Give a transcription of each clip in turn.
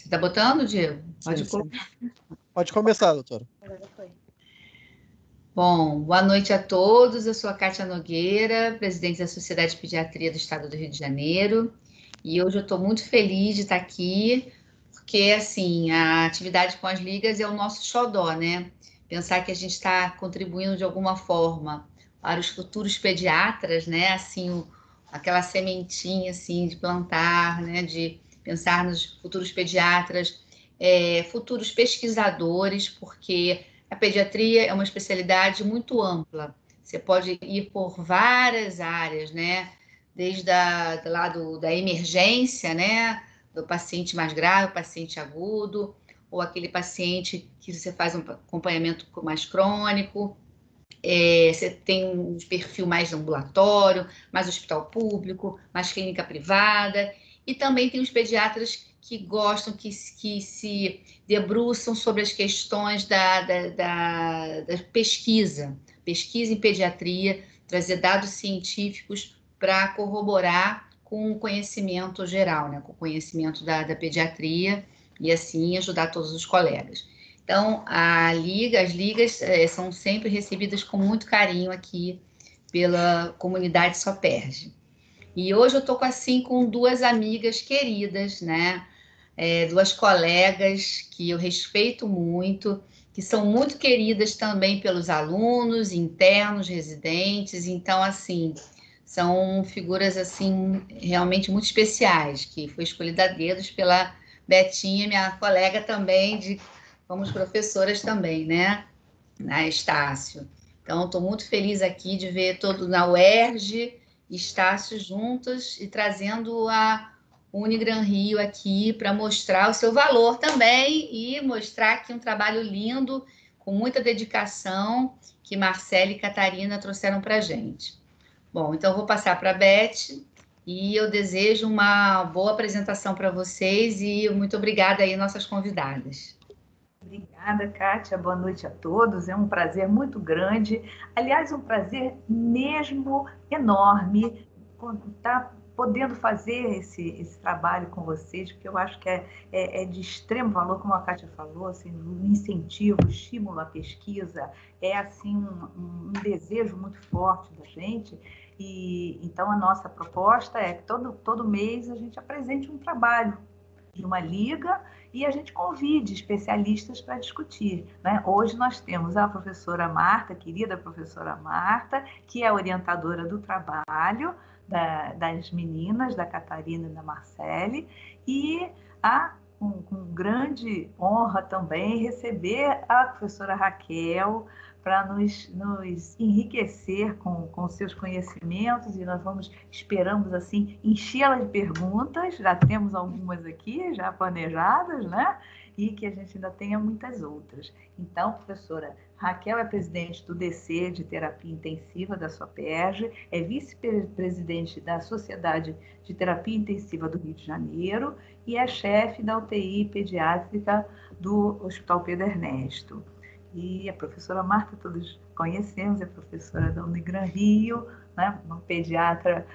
Você está botando, Diego? Pode Sim, sim. Pode começar, doutora. Bom, boa noite a todos. Eu sou a Kátia Nogueira, presidente da Sociedade de Pediatria do Estado do Rio de Janeiro. E hoje eu estou muito feliz de estar aqui, porque, assim, a atividade com as ligas é o nosso xodó, né? Pensar que a gente está contribuindo de alguma forma para os futuros pediatras, né? Assim, aquela sementinha, assim, de plantar, né? De pensar nos futuros pediatras, futuros pesquisadores, porque a pediatria é uma especialidade muito ampla. Você pode ir por várias áreas, né? Desde da emergência, né? Do paciente mais grave, paciente agudo, ou aquele paciente que você faz um acompanhamento mais crônico. Você tem um perfil mais ambulatório, mais hospital público, mais clínica privada, e também tem os pediatras que gostam, que se debruçam sobre as questões da pesquisa em pediatria, trazer dados científicos para corroborar com o conhecimento geral, né, com o conhecimento da pediatria, e assim ajudar todos os colegas. Então, as ligas são sempre recebidas com muito carinho aqui pela comunidade Soperge. E hoje eu estou assim com duas amigas queridas, né? Duas colegas que eu respeito muito, que são muito queridas também pelos alunos, internos, residentes. Então, assim, são figuras assim realmente muito especiais, que foi escolhida a dedos pela Betinha, minha colega também fomos professoras também, né? Na Estácio. Então, estou muito feliz aqui de ver todo na UERJ, Estácio juntos e trazendo a Unigran Rio aqui para mostrar o seu valor também e mostrar aqui um trabalho lindo, com muita dedicação, que Marcela e Catarina trouxeram para a gente. Bom, então eu vou passar para a Beth e eu desejo uma boa apresentação para vocês e muito obrigada aí, nossas convidadas. Obrigada, Kátia. Boa noite a todos. É um prazer muito grande. Aliás, um prazer mesmo enorme estar podendo fazer esse trabalho com vocês, porque eu acho que é de extremo valor, como a Kátia falou, assim, o incentivo, o estímulo à pesquisa, é assim um desejo muito forte da gente. E então a nossa proposta é que todo mês a gente apresente um trabalho de uma liga e a gente convide especialistas para discutir, né? Hoje nós temos a professora Marta, querida professora Marta, que é orientadora do trabalho das meninas, da Catarina e da Marcele, e com grande honra também receber a professora Raquel para nos enriquecer com seus conhecimentos, e nós esperamos assim, enchê-la de perguntas, já temos algumas aqui, já planejadas, né? E que a gente ainda tenha muitas outras. Então, professora, Raquel é presidente do DC de Terapia Intensiva da Soperge, é vice-presidente da Sociedade de Terapia Intensiva do Rio de Janeiro e é chefe da UTI pediátrica do Hospital Pedro Ernesto. E a professora Marta, todos conhecemos, é professora da Unigran Rio, né? Uma pediatra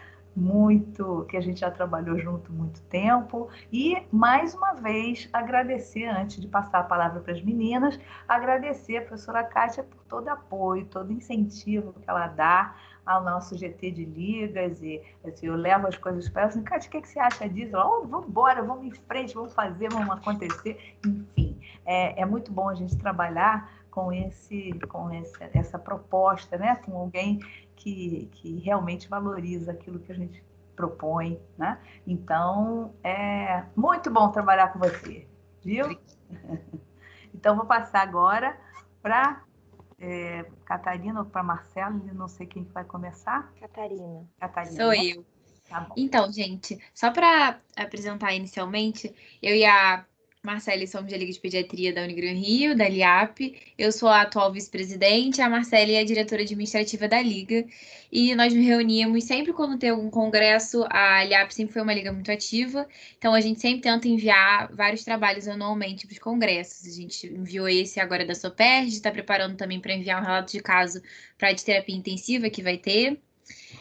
que a gente já trabalhou junto muito tempo. E, mais uma vez, agradecer, antes de passar a palavra para as meninas, agradecer a professora Kátia por todo apoio, todo incentivo que ela dá ao nosso GT de ligas, e assim, eu levo as coisas para ela, assim, Kátia, o que você acha disso? Vamos embora, vamos em frente, vamos fazer, vamos acontecer. Enfim, é muito bom a gente trabalhar com essa proposta, né? Com alguém que realmente valoriza aquilo que a gente propõe, né? Então, é muito bom trabalhar com você, viu? Então, vou passar agora para Catarina ou para Marcelo, não sei quem vai começar. Catarina. Sou eu. Tá bom. Então, gente, só para apresentar inicialmente, eu e a Marcele somos da Liga de Pediatria da Unigran Rio, da LIAP. Eu sou a atual vice-presidente, a Marcele é a diretora administrativa da Liga. E nós nos reuníamos sempre quando tem algum congresso. A LIAP sempre foi uma liga muito ativa, então a gente sempre tenta enviar vários trabalhos anualmente para os congressos. A gente enviou esse agora da Soperge, está preparando também para enviar um relato de caso para a de terapia intensiva que vai ter.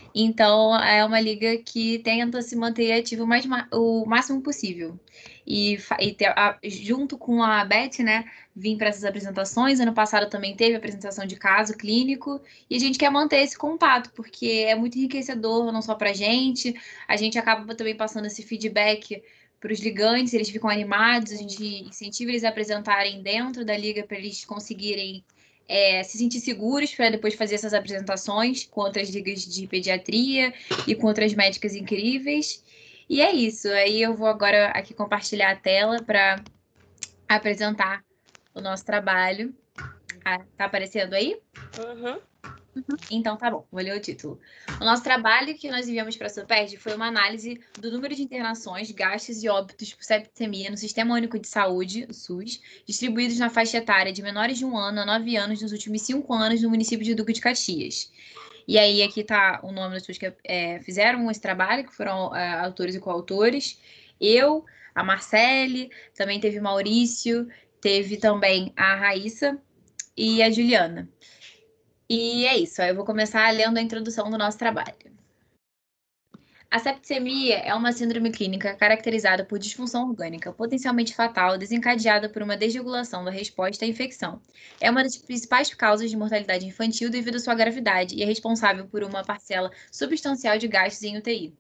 Então, é uma liga que tenta se manter ativa o máximo possível. Junto com a Beth, né, vim para essas apresentações. Ano passado também teve apresentação de caso clínico. E a gente quer manter esse contato, porque é muito enriquecedor, não só para a gente acaba também passando esse feedback para os ligantes, eles ficam animados, a gente incentiva eles a apresentarem dentro da liga para eles conseguirem se sentir seguros para depois fazer essas apresentações com outras ligas de pediatria e com outras médicas incríveis. E é isso. Aí eu vou agora aqui compartilhar a tela para apresentar o nosso trabalho. Tá aparecendo aí? Uhum. Então tá bom, vou ler o título. O nosso trabalho que nós enviamos para a SOPERJ foi uma análise do número de internações, gastos e óbitos por septicemia no Sistema Único de Saúde, o SUS, distribuídos na faixa etária de menores de 1 ano a 9 anos nos últimos 5 anos no município de Duque de Caxias. E aí aqui tá o nome das pessoas que fizeram esse trabalho, que foram autores e coautores. Eu, a Marcele, também teve o Maurício, teve também a Raíssa e a Juliana. E é isso, aí eu vou começar lendo a introdução do nosso trabalho. A septicemia é uma síndrome clínica caracterizada por disfunção orgânica potencialmente fatal desencadeada por uma desregulação da resposta à infecção. É uma das principais causas de mortalidade infantil devido à sua gravidade e é responsável por uma parcela substancial de gastos em UTI.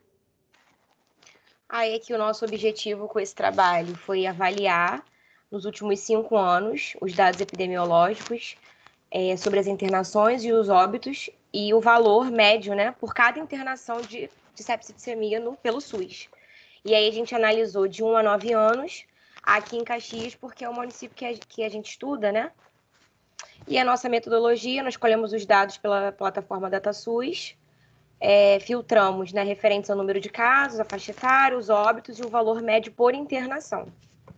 Aí aqui o nosso objetivo com esse trabalho foi avaliar, nos últimos 5 anos, os dados epidemiológicos sobre as internações e os óbitos e o valor médio, né, por cada internação de septicemia pelo SUS. E aí a gente analisou de 1 a 9 anos, aqui em Caxias, porque é o município que a gente estuda, né? E a nossa metodologia, nós escolhemos os dados pela plataforma DataSUS, filtramos, né, referentes ao número de casos, a faixa etária, os óbitos e o valor médio por internação.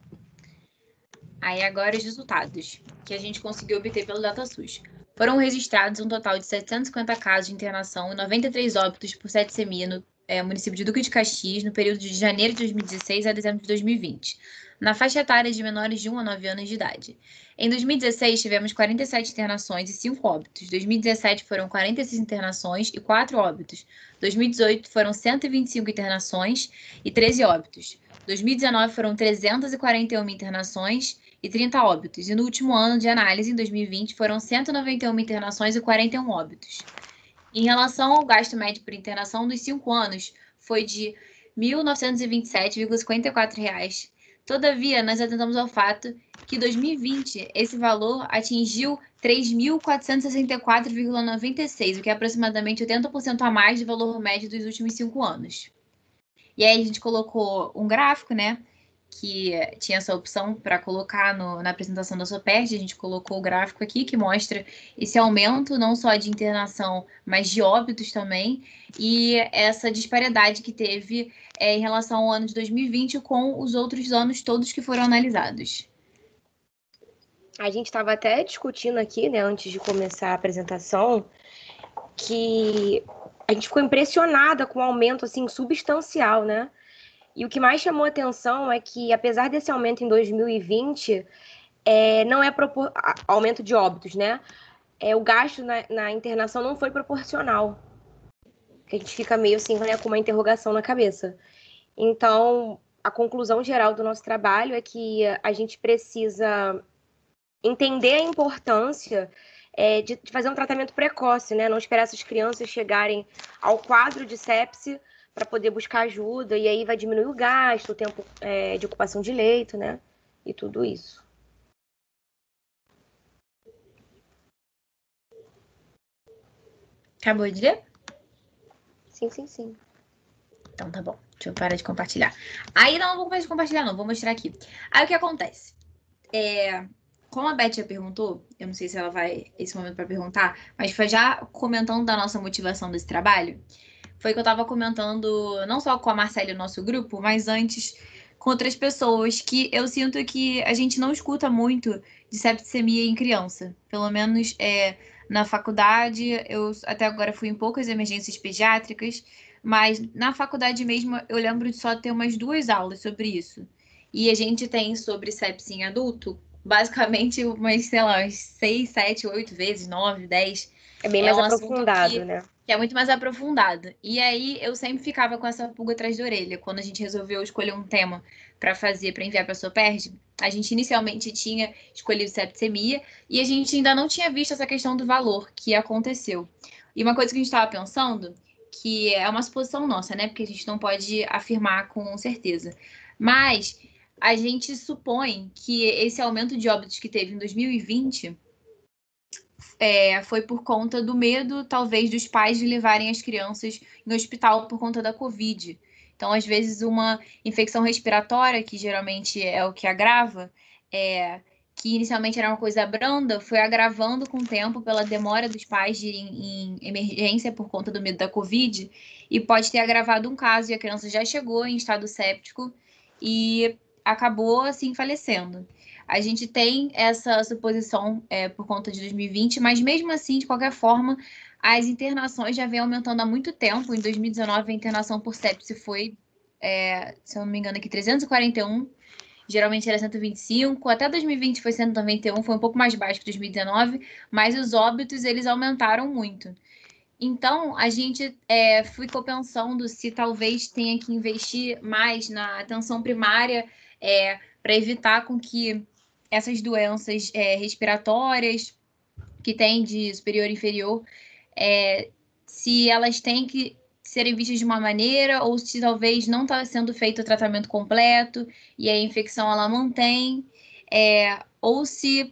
Aí agora os resultados que a gente conseguiu obter pelo DataSUS. Foram registrados um total de 750 casos de internação e 93 óbitos por septicemia no município de Duque de Caxias no período de janeiro de 2016 a dezembro de 2020, na faixa etária de menores de 1 a 9 anos de idade. Em 2016, tivemos 47 internações e 5 óbitos. 2017 foram 46 internações e 4 óbitos. 2018 foram 125 internações e 13 óbitos. 2019 foram 341 internações e 30 óbitos. E no último ano de análise, em 2020, foram 191 internações e 41 óbitos. Em relação ao gasto médio por internação dos 5 anos, foi de R$ 1.927,54. Todavia, nós atentamos ao fato que em 2020 esse valor atingiu R$ 3.464,96, o que é aproximadamente 80% a mais do valor médio dos últimos 5 anos. E aí a gente colocou um gráfico, né, que tinha essa opção para colocar na apresentação da SOPERJ. A gente colocou o gráfico aqui que mostra esse aumento não só de internação, mas de óbitos também, e essa disparidade que teve em relação ao ano de 2020 com os outros anos todos que foram analisados. A gente estava até discutindo aqui, né, antes de começar a apresentação, que a gente ficou impressionada com o aumento assim, substancial, né? E o que mais chamou a atenção é que, apesar desse aumento em 2020, não é aumento de óbitos, né? O gasto na internação não foi proporcional. A gente fica meio assim, né, com uma interrogação na cabeça. Então, a conclusão geral do nosso trabalho é que a gente precisa entender a importância de fazer um tratamento precoce, né? Não esperar essas crianças chegarem ao quadro de sepse para poder buscar ajuda, e aí vai diminuir o gasto, o tempo de ocupação de leito, né? E tudo isso. Acabou de ler? Sim, sim, sim. Então tá bom, deixa eu parar de compartilhar. Aí não vou mais compartilhar não, vou mostrar aqui. Aí o que acontece? Como a Beth já perguntou, eu não sei se ela vai esse momento para perguntar, mas foi já comentando da nossa motivação desse trabalho, foi que eu estava comentando não só com a Marcela e o nosso grupo, mas antes com outras pessoas, que eu sinto que a gente não escuta muito de septicemia em criança. Pelo menos na faculdade, eu até agora fui em poucas emergências pediátricas, mas na faculdade mesmo eu lembro de só ter umas 2 aulas sobre isso. E a gente tem sobre sepsis em adulto, basicamente umas, sei lá, 6, 7, 8 vezes, 9, 10. É bem mais aprofundado, né? que é muito mais aprofundado. E aí eu sempre ficava com essa pulga atrás da orelha. Quando a gente resolveu escolher um tema para fazer, para enviar para a Soperj, a gente inicialmente tinha escolhido septicemia e a gente ainda não tinha visto essa questão do valor que aconteceu. E uma coisa que a gente estava pensando, que é uma suposição nossa, né? Porque a gente não pode afirmar com certeza. Mas a gente supõe que esse aumento de óbitos que teve em 2020 foi por conta do medo, talvez, dos pais de levarem as crianças no hospital por conta da Covid. Então, às vezes, uma infecção respiratória, que geralmente é o que agrava, que inicialmente era uma coisa branda, foi agravando com o tempo pela demora dos pais de ir em emergência por conta do medo da Covid, e pode ter agravado um caso e a criança já chegou em estado séptico e acabou, assim, falecendo. A gente tem essa suposição por conta de 2020, mas mesmo assim, de qualquer forma, as internações já vêm aumentando há muito tempo. Em 2019, a internação por sepse foi, se eu não me engano aqui, 341. Geralmente era 125. Até 2020 foi 191, foi um pouco mais baixo que 2019, mas os óbitos, eles aumentaram muito. Então, a gente ficou pensando se talvez tenha que investir mais na atenção primária para evitar com que essas doenças respiratórias que tem de superior e inferior, se elas têm que serem vistas de uma maneira ou se talvez não está sendo feito o tratamento completo e a infecção ela mantém, ou se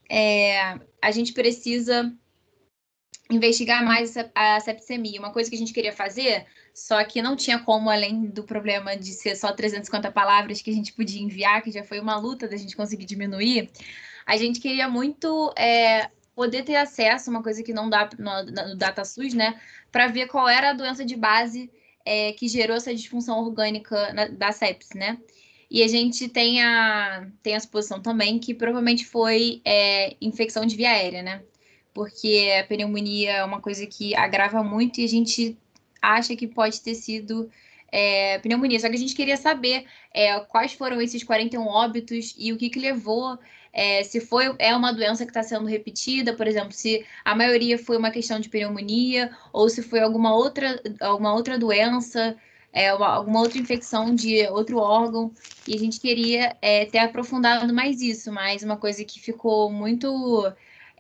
a gente precisa investigar mais a septicemia. Uma coisa que a gente queria fazer, só que não tinha como, além do problema de ser só 350 palavras que a gente podia enviar, que já foi uma luta da gente conseguir diminuir, a gente queria muito poder ter acesso, uma coisa que não dá no DataSUS, né, para ver qual era a doença de base que gerou essa disfunção orgânica da sepse, né? E a gente tem a suposição também que provavelmente foi infecção de via aérea, né? Porque a pneumonia é uma coisa que agrava muito e a gente acha que pode ter sido pneumonia. Só que a gente queria saber quais foram esses 41 óbitos e o que levou, se é uma doença que está sendo repetida, por exemplo, se a maioria foi uma questão de pneumonia ou se foi alguma outra doença, alguma outra infecção de outro órgão. E a gente queria ter aprofundado mais isso, mas uma coisa que ficou muito...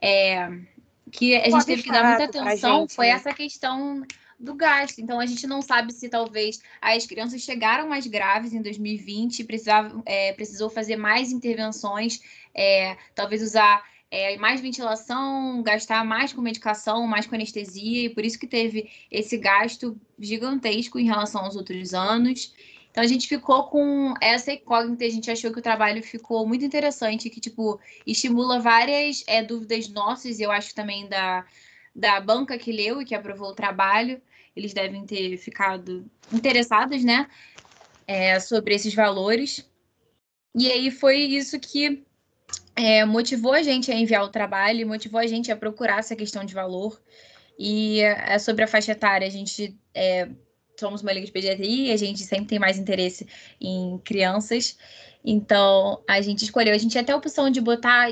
que a gente teve que dar muita atenção foi essa questão do gasto. Então, a gente não sabe se talvez as crianças chegaram mais graves em 2020, precisou fazer mais intervenções, talvez usar mais ventilação, gastar mais com medicação, mais com anestesia, e por isso que teve esse gasto gigantesco em relação aos outros anos. Então, a gente ficou com essa incógnita, a gente achou que o trabalho ficou muito interessante, que, tipo, estimula várias dúvidas nossas, e eu acho também da banca que leu e que aprovou o trabalho, eles devem ter ficado interessados, né, sobre esses valores. E aí foi isso que motivou a gente a enviar o trabalho, motivou a gente a procurar essa questão de valor. E sobre a faixa etária, a gente... somos uma liga de pediatria, a gente sempre tem mais interesse em crianças, então a gente escolheu, a gente tinha até a opção de botar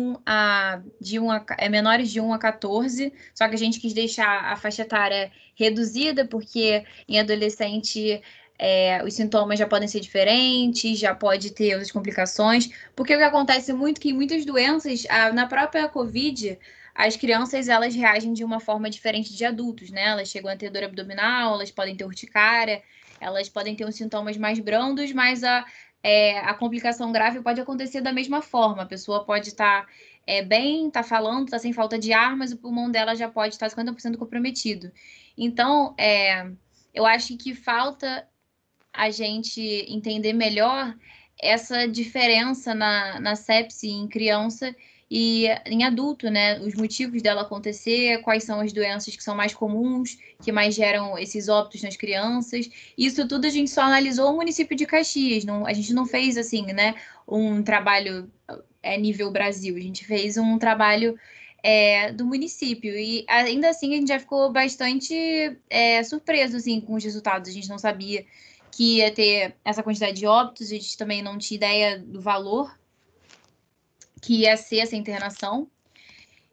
menores de 1 a 14, só que a gente quis deixar a faixa etária reduzida, porque em adolescente os sintomas já podem ser diferentes, já pode ter outras complicações, porque o que acontece muito é que em muitas doenças, na própria Covid, as crianças, elas reagem de uma forma diferente de adultos, né? Elas chegam a ter dor abdominal, elas podem ter urticária, elas podem ter uns sintomas mais brandos, mas a complicação grave pode acontecer da mesma forma. A pessoa pode estar bem, estar falando, estar sem falta de ar, mas o pulmão dela já pode estar 50% comprometido. Então, eu acho que falta a gente entender melhor essa diferença na sepse em criança e em adulto, né? Os motivos dela acontecer, quais são as doenças que são mais comuns, que mais geram esses óbitos nas crianças. Isso tudo a gente só analisou o município de Caxias, a gente não fez, assim, né, um trabalho nível Brasil, a gente fez um trabalho do município. E ainda assim a gente já ficou bastante surpreso, assim, com os resultados. A gente não sabia que ia ter essa quantidade de óbitos, a gente também não tinha ideia do valor que ia ser essa internação.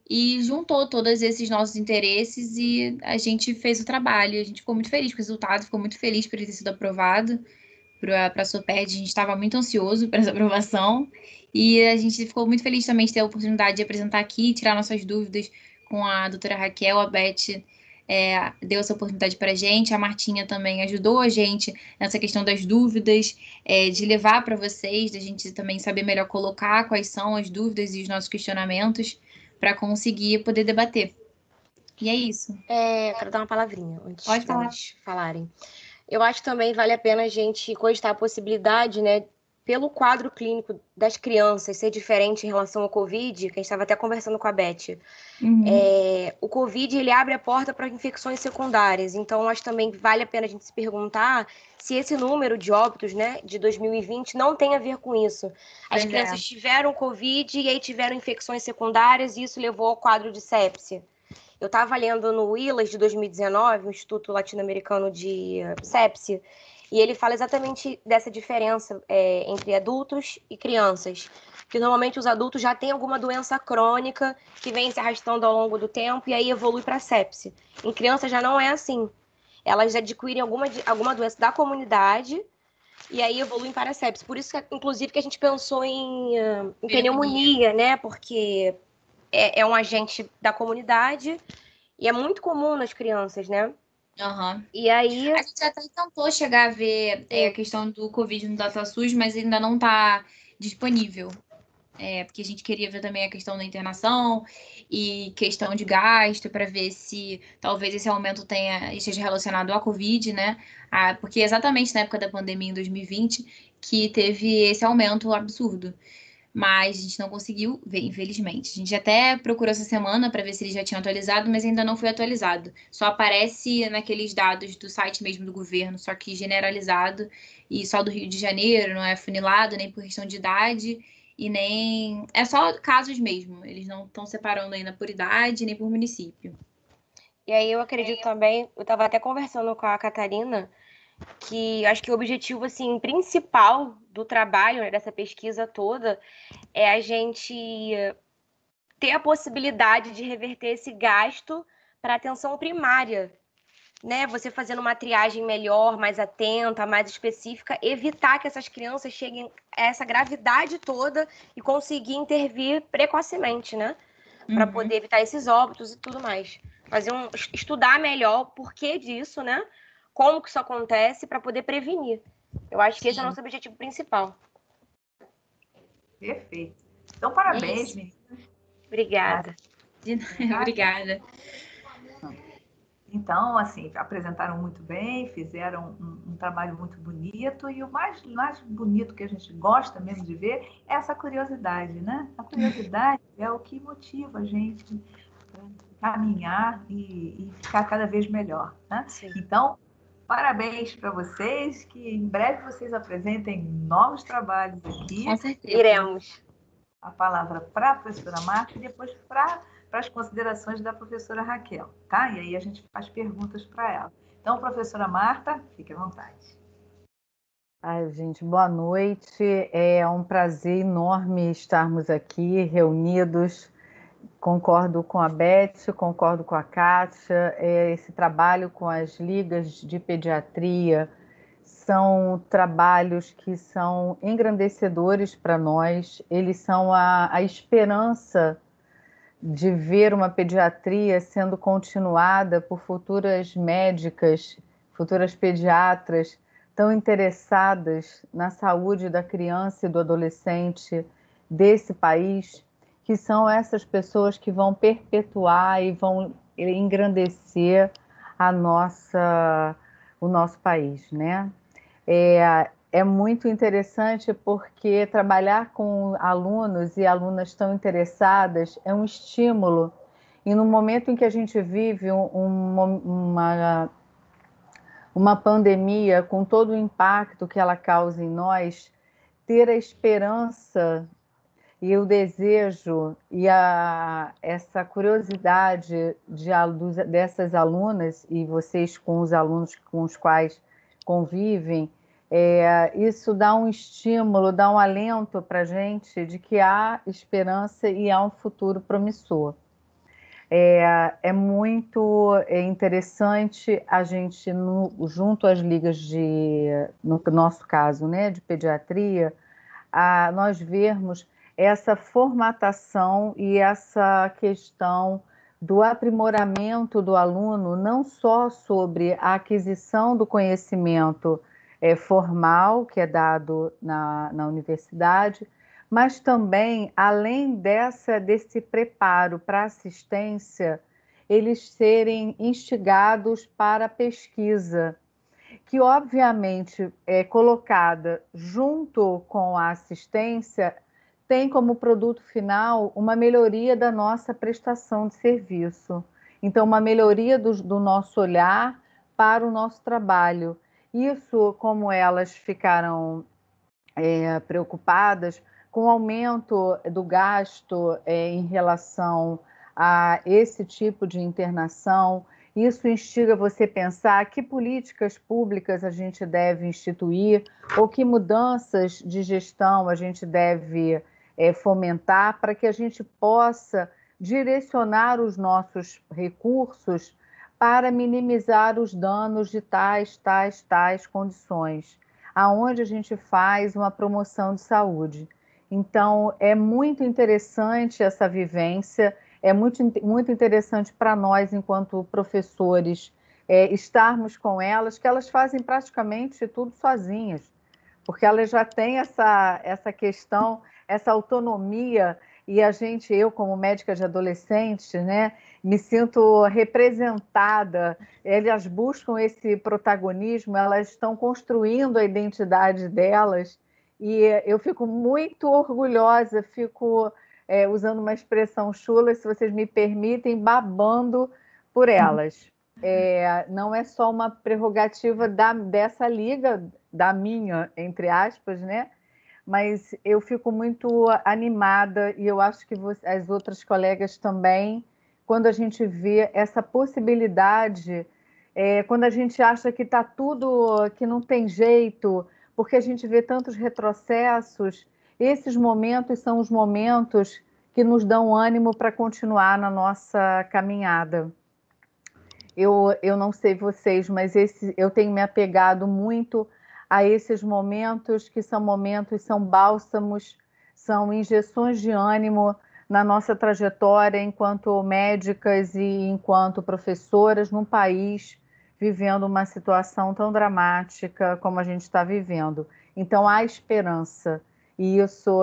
e juntou todos esses nossos interesses e a gente fez o trabalho. A gente ficou muito feliz com o resultado, ficou muito feliz por ele ter sido aprovado para a SOPED. A gente estava muito ansioso para essa aprovação e a gente ficou muito feliz também de ter a oportunidade de apresentar aqui, tirar nossas dúvidas com a doutora Raquel. A Beth deu essa oportunidade para a gente, a Martinha também ajudou a gente nessa questão das dúvidas, de levar para vocês, da gente também saber melhor colocar quais são as dúvidas e os nossos questionamentos para conseguir poder debater. E é isso. Quero dar uma palavrinha antes Pode falar. delas falarem. Eu acho que também vale a pena a gente cogitar a possibilidade, né, pelo quadro clínico das crianças ser diferente em relação ao Covid, que a gente estava até conversando com a Beth. O Covid, ele abre a porta para infecções secundárias, então acho também que vale a pena a gente se perguntar se esse número de óbitos, né, de 2020 não tem a ver com isso. As crianças tiveram Covid e aí tiveram infecções secundárias e isso levou ao quadro de sepse. Eu estava lendo no WILAS de 2019, o Instituto Latino-Americano de Sepse, e ele fala exatamente dessa diferença entre adultos e crianças. Que normalmente os adultos já têm alguma doença crônica que vem se arrastando ao longo do tempo e aí evolui para sepse. Em crianças já não é assim. Elas adquirem alguma doença da comunidade e aí evoluem para sepse. Por isso, inclusive, que a gente pensou em pneumonia, né? Porque é um agente da comunidade e é muito comum nas crianças, né? E aí... A gente até tentou chegar a ver a questão do Covid no DataSUS, mas ainda não está disponível. Porque a gente queria ver também a questão da internação e questão de gasto para ver se talvez esse aumento esteja relacionado à Covid, né? Porque exatamente na época da pandemia em 2020 que teve esse aumento absurdo. Mas a gente não conseguiu ver, infelizmente. A gente até procurou essa semana para ver se ele já tinha atualizado, mas ainda não foi atualizado. Só aparece naqueles dados do site mesmo do governo, só que generalizado e só do Rio de Janeiro, não é funilado nem por questão de idade e nem... É só casos mesmo, eles não estão separando ainda por idade nem por município. E aí eu acredito também, eu estava até conversando com a Catarina, que acho que o objetivo assim principal do trabalho, né, dessa pesquisa toda é a gente ter a possibilidade de reverter esse gasto para atenção primária, né? Você fazendo uma triagem melhor, mais atenta, mais específica, evitar que essas crianças cheguem a essa gravidade toda e conseguir intervir precocemente, né? Para poder evitar esses óbitos e tudo mais. Estudar melhor o porquê disso, né? Como que isso acontece para poder prevenir. Eu acho que esse é o nosso objetivo principal. Perfeito. Então, parabéns, meninas. Obrigada. Obrigada. Então, assim, apresentaram muito bem, fizeram um trabalho muito bonito e o mais bonito que a gente gosta mesmo de ver é essa curiosidade, né? A curiosidade é o que motiva a gente a caminhar e ficar cada vez melhor, né? Então, parabéns para vocês, que em breve vocês apresentem novos trabalhos aqui. Com certeza. Iremos. A palavra para a professora Marta e depois para as considerações da professora Raquel, tá? E aí a gente faz perguntas para ela. Então, professora Marta, fique à vontade. Ai, gente, boa noite. É um prazer enorme estarmos aqui reunidos. Concordo com a Beth, concordo com a Kátia. Esse trabalho com as ligas de pediatria são trabalhos que são engrandecedores para nós. Eles são a esperança de ver uma pediatria sendo continuada por futuras médicas, futuras pediatras tão interessadas na saúde da criança e do adolescente desse país, que são essas pessoas que vão perpetuar e vão engrandecer o nosso país, né? É muito interessante porque trabalhar com alunos e alunas tão interessadas é um estímulo. E no momento em que a gente vive uma pandemia com todo o impacto que ela causa em nós, ter a esperança e o desejo e essa curiosidade dessas alunas, e vocês com os alunos com os quais convivem, isso dá um estímulo, dá um alento para a gente de que há esperança e há um futuro promissor. É muito interessante a gente, junto às ligas no nosso caso, né, de pediatria, nós vermos essa formatação e essa questão do aprimoramento do aluno, não só sobre a aquisição do conhecimento formal, que é dado na universidade, mas também, além desse preparo para assistência, eles serem instigados para a pesquisa, que obviamente é colocada junto com a assistência, tem como produto final uma melhoria da nossa prestação de serviço. Então, uma melhoria do nosso olhar para o nosso trabalho. Isso, como elas ficaram preocupadas com o aumento do gasto em relação a esse tipo de internação, isso instiga você a pensar que políticas públicas a gente deve instituir ou que mudanças de gestão a gente deve fomentar para que a gente possa direcionar os nossos recursos para minimizar os danos de tais condições, aonde a gente faz uma promoção de saúde. Então, é muito interessante essa vivência, é muito interessante para nós, enquanto professores, estarmos com elas, que elas fazem praticamente tudo sozinhas, porque elas já têm essa questão, essa autonomia, e eu como médica de adolescentes, né, me sinto representada, elas buscam esse protagonismo, elas estão construindo a identidade delas, e eu fico muito orgulhosa, fico, usando uma expressão chula, se vocês me permitem, babando por elas. Não é só uma prerrogativa dessa liga, da minha, entre aspas, né? Mas eu fico muito animada, e eu acho que as outras colegas também, quando a gente vê essa possibilidade, quando a gente acha que está tudo, que não tem jeito, porque a gente vê tantos retrocessos, esses momentos são os momentos que nos dão ânimo para continuar na nossa caminhada. Eu não sei vocês, mas eu tenho me apegado muito a esses momentos que são bálsamos, são injeções de ânimo na nossa trajetória enquanto médicas e enquanto professoras num país vivendo uma situação tão dramática como a gente está vivendo. Então, há esperança, e isso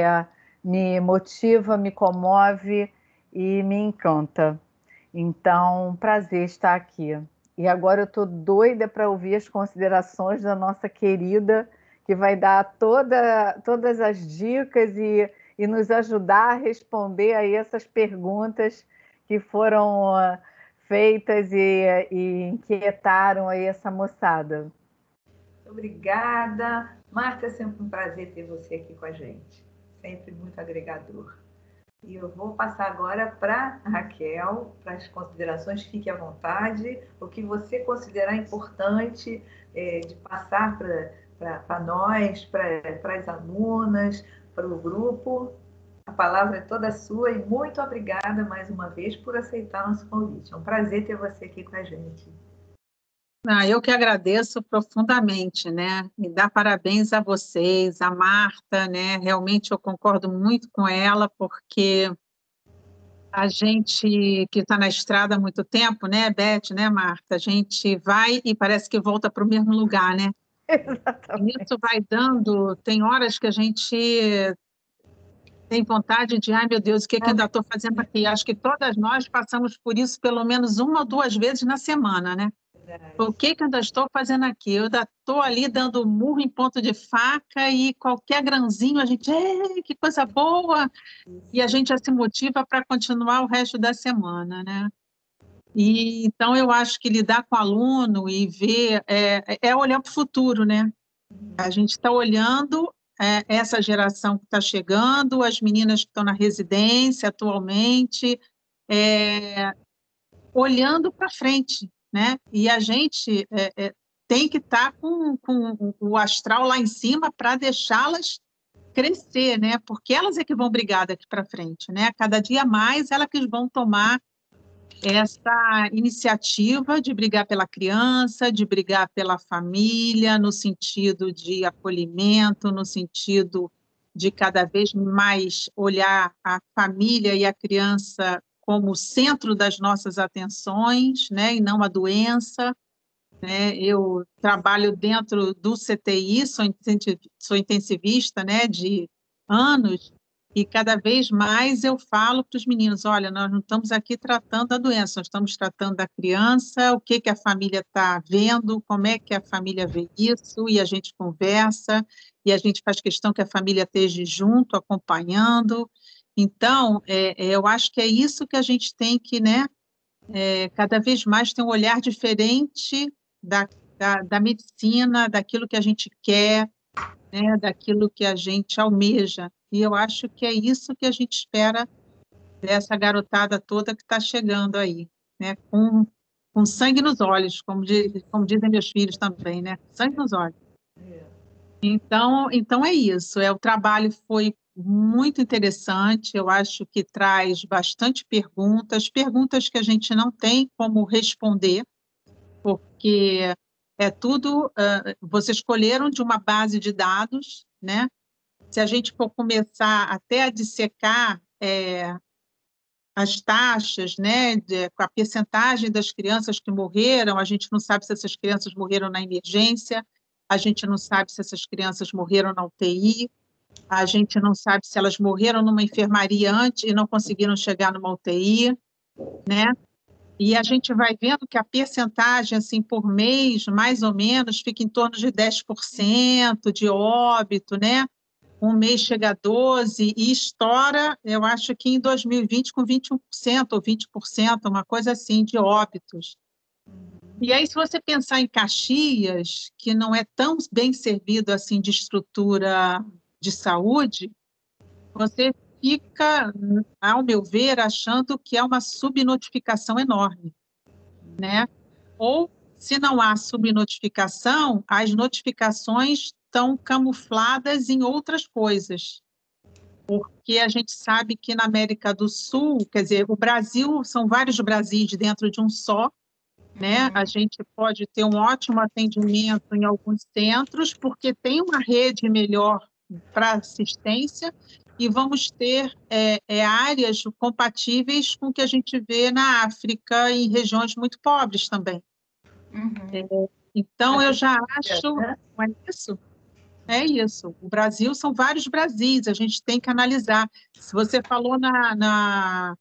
me motiva, me comove e me encanta. Então, prazer estar aqui. E agora eu estou doida para ouvir as considerações da nossa querida, que vai dar todas as dicas e nos ajudar a responder aí essas perguntas que foram feitas e inquietaram aí essa moçada. Obrigada. Marta, é sempre um prazer ter você aqui com a gente. Sempre muito agregador. E eu vou passar agora para a Raquel, para as considerações, fique à vontade. O que você considerar importante de passar para nós, para as alunas, para o grupo. A palavra é toda sua, e muito obrigada mais uma vez por aceitar nosso convite. É um prazer ter você aqui com a gente. Eu que agradeço profundamente, né? E dar parabéns a vocês, a Marta, né? Realmente eu concordo muito com ela, porque a gente que está na estrada há muito tempo, né, Beth, né, Marta? A gente vai e parece que volta para o mesmo lugar, né? Exatamente. E isso vai dando, tem horas que a gente tem vontade de, ai meu Deus, o que ainda estou fazendo aqui? Acho que todas nós passamos por isso pelo menos 1 ou 2 vezes na semana, né? O que ainda estou fazendo aqui? Eu ainda estou ali dando murro em ponto de faca e qualquer grãozinho a gente, que coisa boa! E a gente já se motiva para continuar o resto da semana, né? E, então, eu acho que lidar com o aluno e ver olhar para o futuro, né? A gente está olhando essa geração que está chegando, as meninas que estão na residência atualmente, olhando para frente, né? E a gente tem que estar com o astral lá em cima para deixá-las crescer, né? Porque elas é que vão brigar daqui para frente, né? Cada dia mais elas que vão tomar essa iniciativa de brigar pela criança, de brigar pela família, no sentido de acolhimento, no sentido de cada vez mais olhar a família e a criança como o centro das nossas atenções, né, e não a doença. Né? Eu trabalho dentro do CTI, sou intensivista, né, de anos, e cada vez mais eu falo para os meninos, olha, nós não estamos aqui tratando a doença, nós estamos tratando da criança, o que a família está vendo, como é que a família vê isso, e a gente conversa, e a gente faz questão que a família esteja junto, acompanhando. Então, eu acho que é isso que a gente tem que, né, cada vez mais ter um olhar diferente da medicina, daquilo que a gente quer, né, daquilo que a gente almeja. E eu acho que é isso que a gente espera dessa garotada toda que está chegando aí, né, com sangue nos olhos, como dizem meus filhos também, né, sangue nos olhos. Então é isso, o trabalho foi muito interessante, eu acho que traz bastante perguntas que a gente não tem como responder, porque é tudo, vocês escolheram de uma base de dados, né? Se a gente for começar até a dissecar as taxas, né, com a percentagem das crianças que morreram, a gente não sabe se essas crianças morreram na emergência, a gente não sabe se essas crianças morreram na UTI, a gente não sabe se elas morreram numa enfermaria antes e não conseguiram chegar numa UTI, né? E a gente vai vendo que a percentagem, assim, por mês, mais ou menos, fica em torno de 10% de óbito, né? Um mês chega a 12% e estoura, eu acho que em 2020, com 21% ou 20%, uma coisa assim, de óbitos. E aí, se você pensar em Caxias, que não é tão bem servido assim de estrutura de saúde, você fica, ao meu ver, achando que é uma subnotificação enorme, né? Ou, se não há subnotificação, as notificações estão camufladas em outras coisas, porque a gente sabe que na América do Sul, quer dizer, o Brasil, são vários Brasis dentro de um só, né? A gente pode ter um ótimo atendimento em alguns centros, porque tem uma rede melhor para assistência, e vamos ter áreas compatíveis com o que a gente vê na África, em regiões muito pobres também. Então, eu já acho... Não é isso? É isso. O Brasil são vários Brasis, a gente tem que analisar. Se você falou na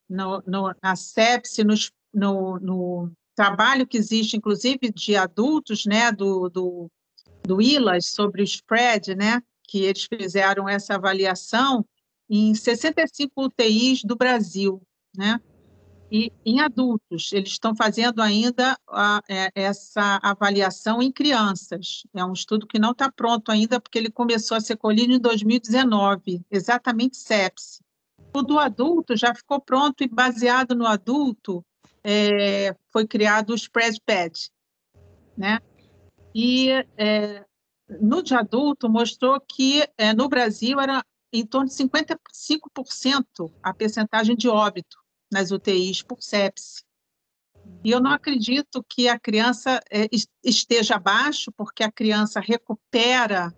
sepse, no trabalho que existe, inclusive, de adultos, né, do ILAS, sobre o spread, né, que eles fizeram essa avaliação em 65 UTIs do Brasil, né? E em adultos, eles estão fazendo ainda essa avaliação em crianças. É um estudo que não está pronto ainda, porque ele começou a ser colhido em 2019, exatamente sepse. O do adulto já ficou pronto e, baseado no adulto, foi criado o SpreadPad, né? E no de adulto mostrou que no Brasil era em torno de 55% a percentagem de óbito nas UTIs por sepse. E eu não acredito que a criança esteja abaixo, porque a criança recupera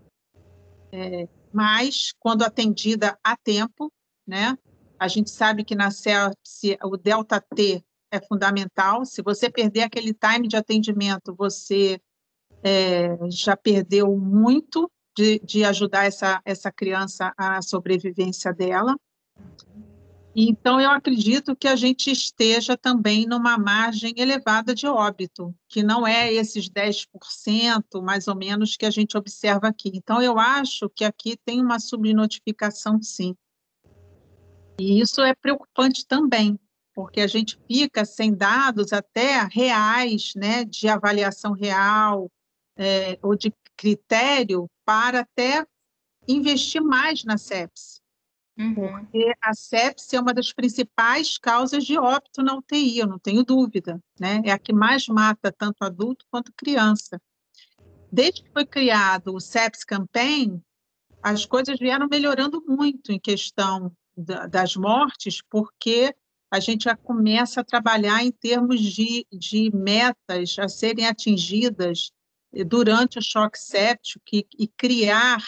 mais quando atendida a tempo, né? A gente sabe que na sepse o delta T é fundamental. Se você perder aquele time de atendimento, você já perdeu muito de ajudar essa criança à sobrevivência dela. Então, eu acredito que a gente esteja também numa margem elevada de óbito, que não é esses 10%, mais ou menos, que a gente observa aqui. Então, eu acho que aqui tem uma subnotificação, sim. E isso é preocupante também, porque a gente fica sem dados até reais, né, de avaliação real, ou de critério para até investir mais na sepse. Porque a sepse é uma das principais causas de óbito na UTI, eu não tenho dúvida, né? É a que mais mata tanto adulto quanto criança. Desde que foi criado o Sepsis Campaign, as coisas vieram melhorando muito em questão das mortes, porque a gente já começa a trabalhar em termos de metas a serem atingidas durante o choque séptico e criar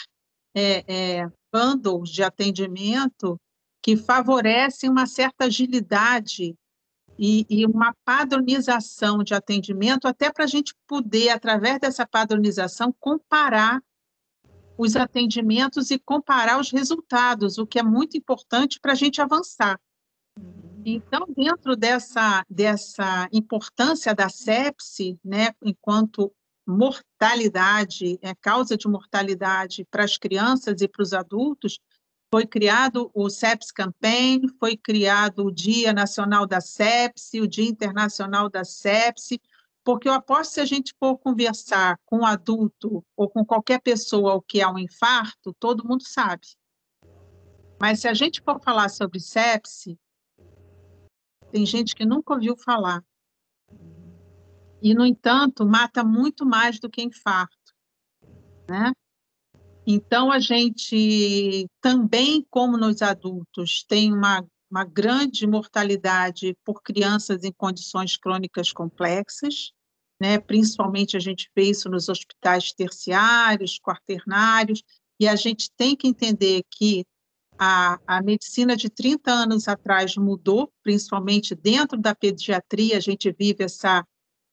bundles de atendimento que favorecem uma certa agilidade e uma padronização de atendimento, até para a gente poder, através dessa padronização, comparar os atendimentos e comparar os resultados, o que é muito importante para a gente avançar. Então, dentro dessa importância da sepse, né, enquanto mortalidade, causa de mortalidade para as crianças e para os adultos, foi criado o Sepsis Campaign, foi criado o Dia Nacional da Sepse, o Dia Internacional da Sepse, porque eu aposto que se a gente for conversar com um adulto ou com qualquer pessoa o que é um infarto, todo mundo sabe. Mas se a gente for falar sobre sepse, tem gente que nunca ouviu falar. E, no entanto, mata muito mais do que infarto, né? Então, a gente também, como nos adultos, tem uma grande mortalidade por crianças em condições crônicas complexas, né? Principalmente a gente vê isso nos hospitais terciários, quaternários, e a gente tem que entender que a medicina de 30 anos atrás mudou, principalmente dentro da pediatria, a gente vive essa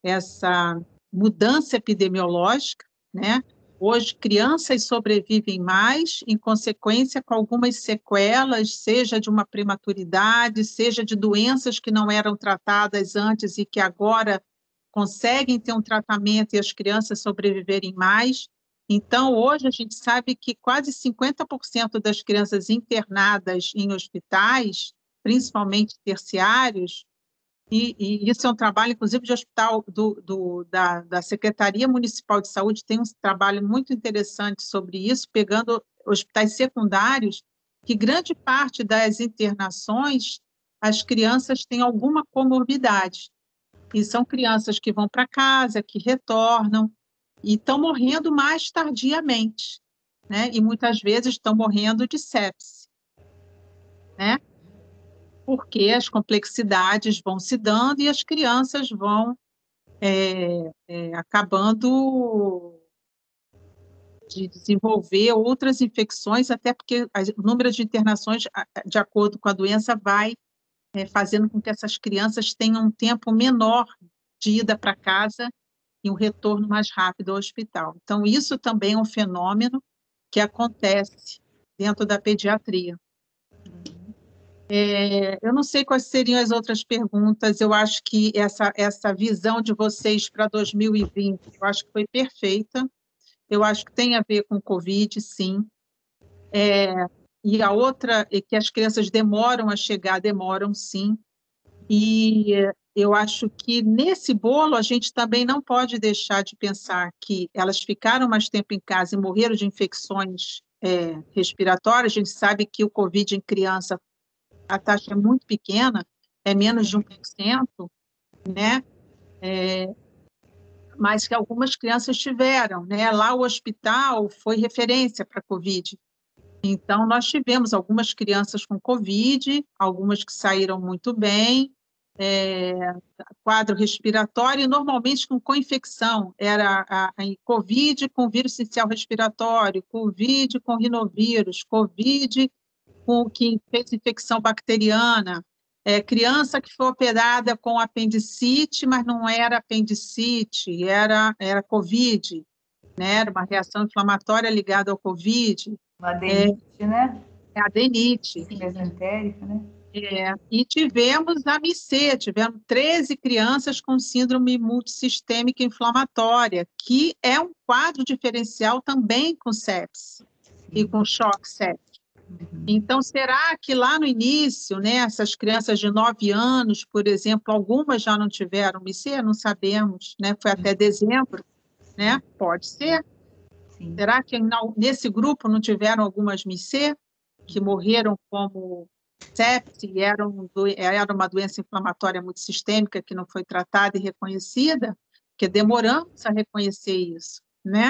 mudança epidemiológica, né? Hoje, crianças sobrevivem mais, em consequência, com algumas sequelas, seja de uma prematuridade, seja de doenças que não eram tratadas antes e que agora conseguem ter um tratamento e as crianças sobreviverem mais. Então, hoje, a gente sabe que quase 50% das crianças internadas em hospitais, principalmente terciários, e isso é um trabalho, inclusive, de hospital da Secretaria Municipal de Saúde, tem um trabalho muito interessante sobre isso, pegando hospitais secundários, que grande parte das internações, as crianças têm alguma comorbidade. E são crianças que vão para casa, que retornam, e estão morrendo mais tardiamente, né? E muitas vezes estão morrendo de sepse, né? Porque as complexidades vão se dando e as crianças vão acabando de desenvolver outras infecções, até porque o número de internações, de acordo com a doença, vai fazendo com que essas crianças tenham um tempo menor de ida para casa e um retorno mais rápido ao hospital. Então, isso também é um fenômeno que acontece dentro da pediatria. Eu não sei quais seriam as outras perguntas, eu acho que essa visão de vocês para 2020, eu acho que foi perfeita, eu acho que tem a ver com o Covid, sim, e a outra é que as crianças demoram a chegar, demoram sim, e eu acho que nesse bolo a gente também não pode deixar de pensar que elas ficaram mais tempo em casa e morreram de infecções respiratórias. A gente sabe que o Covid em criança, a taxa é muito pequena, é menos de 1%, né? Mas que algumas crianças tiveram, né? Lá o hospital foi referência para a Covid. Então, nós tivemos algumas crianças com Covid, algumas que saíram muito bem, quadro respiratório, e normalmente com co-infecção, era a Covid com vírus sincicial respiratório, Covid com rinovírus, Covid com que fez infecção bacteriana, criança que foi operada com apendicite, mas não era apendicite, era Covid, né? Era uma reação inflamatória ligada ao Covid. Uma adenite, né? Adenite. Mesentérica, né? E tivemos a MIC, tivemos 13 crianças com síndrome multissistêmica inflamatória, que é um quadro diferencial também com sepse e com choque séptico. Então, será que lá no início, né, essas crianças de 9 anos, por exemplo, algumas já não tiveram MIC? Não sabemos, né? Foi até dezembro, né? Pode ser. Sim. Será que nesse grupo não tiveram algumas MIC que morreram como sepse e era uma doença inflamatória multissistêmica que não foi tratada e reconhecida? Porque demoramos a reconhecer isso, né?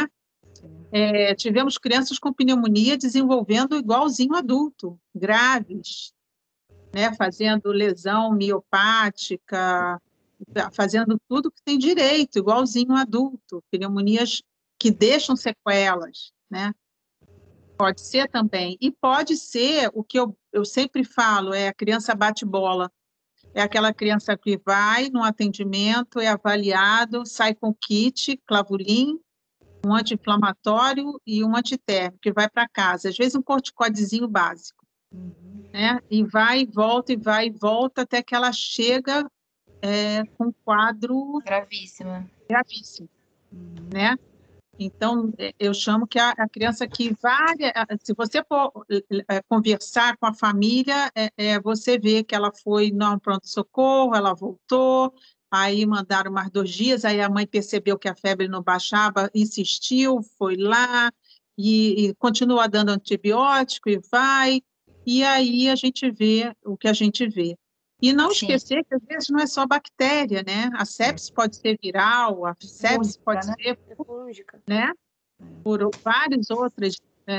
Tivemos crianças com pneumonia desenvolvendo igualzinho adulto, graves, né? Fazendo lesão miopática, fazendo tudo que tem direito, igualzinho um adulto, pneumonias que deixam sequelas, né? Pode ser também. E pode ser, o que eu sempre falo, a criança bate bola. É aquela criança que vai no atendimento, é avaliado, sai com kit, Clavulin, um anti-inflamatório e um antitérmico, que vai para casa. Às vezes um corticoidezinho básico. Né? E vai e volta até que ela chega com um quadro Gravíssima. Né? Então, eu chamo que a criança que vai... Se você for conversar com a família, você vê que ela foi no pronto-socorro, ela voltou, aí mandaram mais 2 dias, aí a mãe percebeu que a febre não baixava, insistiu, foi lá, e continua dando antibiótico, e vai, e aí a gente vê o que a gente vê. E não esquecer que, às vezes, não é só bactéria, né? A sepse pode ser viral, a sepse pode ser fúngica, né? Por várias outras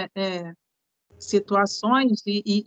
situações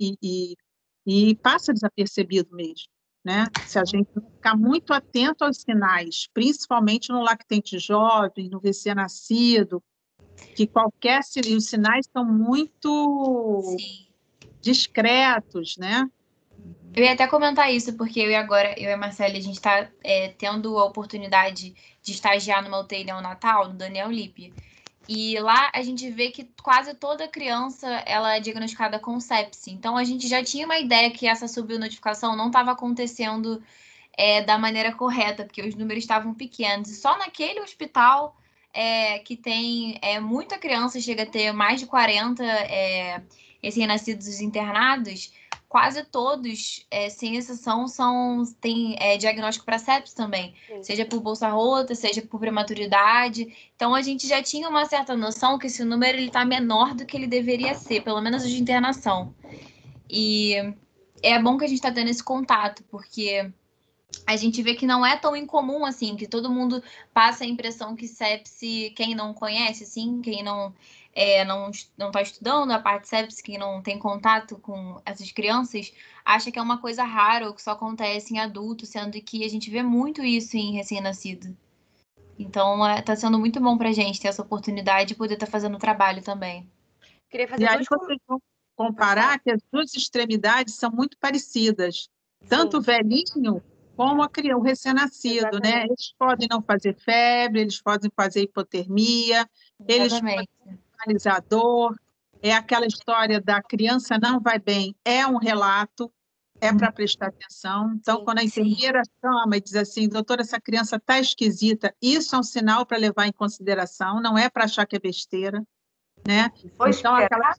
e passa desapercebido mesmo, né? Se a gente não ficar muito atento aos sinais, principalmente no lactente jovem, no recém-nascido, que os sinais são muito discretos, né? Eu ia até comentar isso, porque eu e a Marcele, a gente está tendo a oportunidade de estagiar numa UTI neonatal, no Daniel Lippe. E lá a gente vê que quase toda criança ela é diagnosticada com sepse. Então a gente já tinha uma ideia que essa subnotificação não estava acontecendo da maneira correta, porque os números estavam pequenos. E só naquele hospital que tem muita criança, chega a ter mais de 40 recém-nascidos internados, quase todos, sem exceção, têm diagnóstico para sepsis também, seja por bolsa rota, seja por prematuridade. Então, a gente já tinha uma certa noção que esse número está menor do que ele deveria ser, pelo menos de internação. E é bom que a gente está tendo esse contato, porque a gente vê que não é tão incomum assim, que todo mundo passa a impressão que sepse, quem não conhece, assim, quem não está estudando a parte de sepse, quem não tem contato com essas crianças, acha que é uma coisa rara ou que só acontece em adultos, sendo que a gente vê muito isso em recém-nascido. Então, está sendo muito bom para a gente ter essa oportunidade de poder estar fazendo o trabalho também. Queria fazer aí vocês vão comparar que as 2 extremidades são muito parecidas. Tanto o velhinho como o recém-nascido, né? Eles podem não fazer febre, eles podem fazer hipotermia, eles podem ter paralisador. É aquela história da criança não vai bem, é um relato, é para prestar atenção. Então, quando a enfermeira chama e diz assim, doutora, essa criança está esquisita, isso é um sinal para levar em consideração, não é para achar que é besteira, né? Então,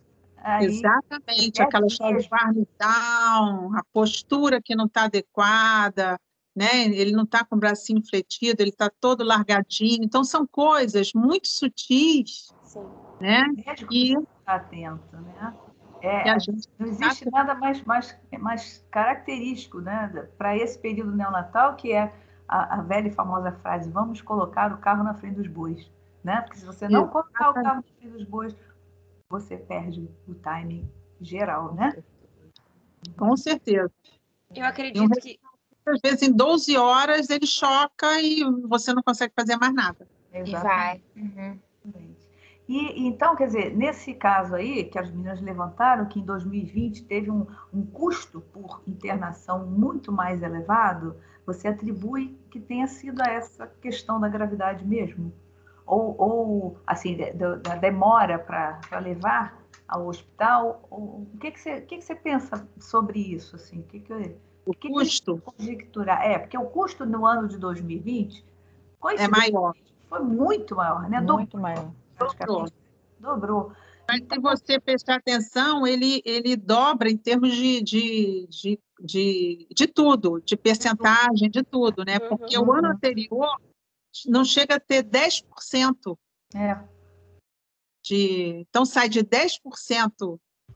exatamente, aquela história de barre down, a postura que não está adequada, né? Ele não está com o bracinho fletido, ele está todo largadinho. Então, são coisas muito sutis, né? E está atento, né? Não existe nada mais característico, né, para esse período neonatal, que é a velha e famosa frase: vamos colocar o carro na frente dos bois, né? Porque se você não colocar o carro na frente dos bois, você perde o timing geral, né? Com certeza. Eu acredito que... Às vezes, em 12 horas, ele choca e você não consegue fazer mais nada. E vai. E então, quer dizer, nesse caso aí, que as meninas levantaram, que em 2020 teve um custo por internação muito mais elevado, você atribui que tenha sido a essa questão da gravidade mesmo? Ou assim, da demora para levar ao hospital? O que você pensa sobre isso? Assim? O custo? Conjecturar? Porque o custo no ano de 2020 é maior. Foi muito maior, né? Muito maior. Dobrou. Mas se você prestar atenção, ele dobra em termos de tudo, de percentagem, de tudo, né? Porque o ano anterior não chega a ter 10%. Então, sai de 10%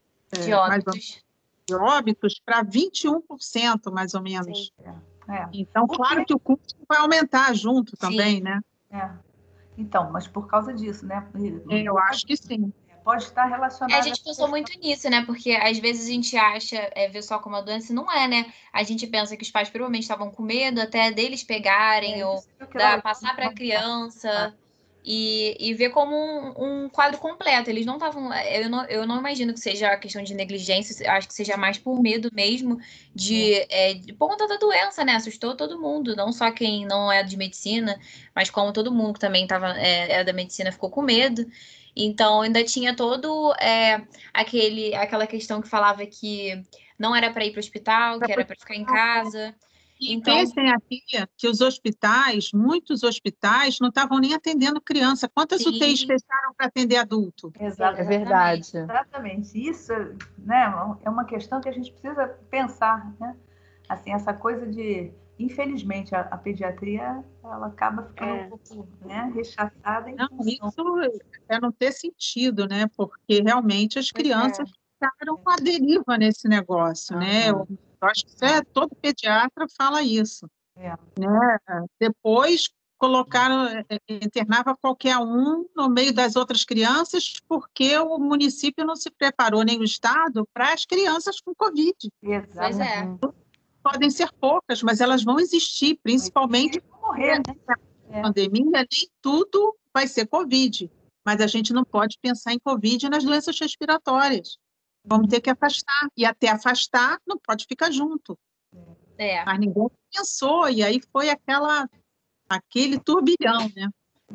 de óbitos para 21%, mais ou menos. Então, claro que o custo vai aumentar junto também, né? Então, mas por causa disso, né? Eu acho que sim. pode estar relacionada... A gente pensou muito nisso, né? Porque às vezes a gente acha, vê só como uma doença, e não é, né? A gente pensa que os pais provavelmente estavam com medo até deles pegarem ou passar para a criança e ver como um quadro completo. Eles não estavam... Eu não imagino que seja a questão de negligência, eu acho que seja mais por medo mesmo por conta da doença, né? Assustou todo mundo, não só quem não é de medicina, mas como todo mundo que também era da medicina ficou com medo. Então, ainda tinha todo aquela questão que falava que não era para ir para o hospital, que era para ficar em casa. E Então, pensem aqui que muitos hospitais, não estavam nem atendendo criança. Quantas Sim. UTIs fecharam para atender adulto? Exatamente. É verdade. Exatamente. Isso, né, é uma questão que a gente precisa pensar, né? Assim, essa coisa de... Infelizmente, a pediatria, ela acaba ficando um pouco, né, rechaçada em função... Isso é não ter sentido, né? Porque realmente as crianças ficaram à deriva nesse negócio, né? Eu acho que todo pediatra fala isso. Né? Depois internava qualquer um no meio das outras crianças, porque o município não se preparou, nem o Estado, para as crianças com Covid. Pois é. Podem ser poucas, mas elas vão existir, principalmente morrer, né? Pandemia, nem tudo vai ser Covid, mas a gente não pode pensar em Covid nas doenças respiratórias. Vamos ter que afastar, e até afastar, não pode ficar junto. Mas ninguém pensou, e aí foi aquele turbilhão, né?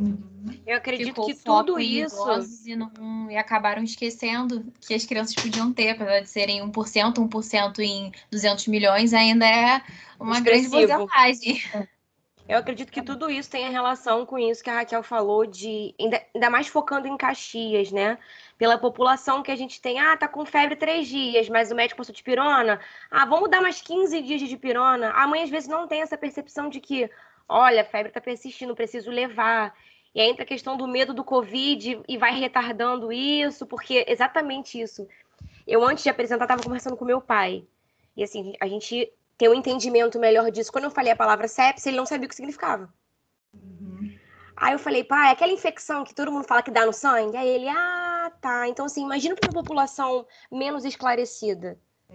Eu acredito Ficou que foco tudo em isso... idosos e acabaram esquecendo que as crianças podiam ter, apesar de serem 1% em 200 milhões, ainda é uma grande porcentagem. Eu acredito que tudo isso tem relação com isso que a Raquel falou, ainda mais focando em Caxias, né? Pela população que a gente tem, tá com febre 3 dias, mas o médico passou de dipirona, vamos dar mais 15 dias de dipirona. A mãe às vezes não tem essa percepção de que, olha, a febre está persistindo, preciso levar. E aí entra a questão do medo do Covid e vai retardando isso, porque exatamente isso. Eu, antes de apresentar, estava conversando com meu pai. E assim, a gente ter um entendimento melhor disso. Quando eu falei a palavra sepsis, ele não sabia o que significava. Aí eu falei, pai, é aquela infecção que todo mundo fala que dá no sangue? Aí ele, tá. Então, assim, imagina para uma população menos esclarecida.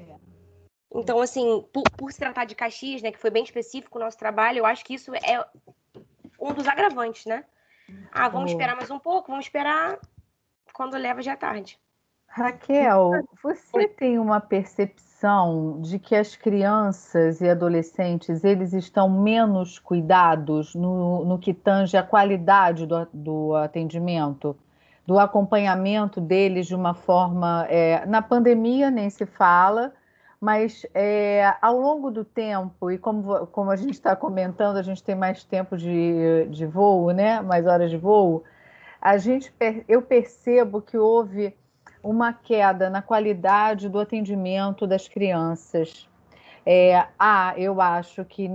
Então, assim, por se tratar de Caxias, né, que foi bem específico o nosso trabalho, eu acho que isso é um dos agravantes, né? Vamos esperar mais um pouco, vamos esperar quando leva já é tarde. Raquel, você tem uma percepção de que as crianças e adolescentes eles estão menos cuidados no que tange a qualidade do atendimento, do acompanhamento deles de uma forma... na pandemia nem se fala, mas ao longo do tempo, e como a gente está comentando, a gente tem mais tempo de voo, né? Mais horas de voo, eu percebo que houve uma queda na qualidade do atendimento das crianças. Eu acho que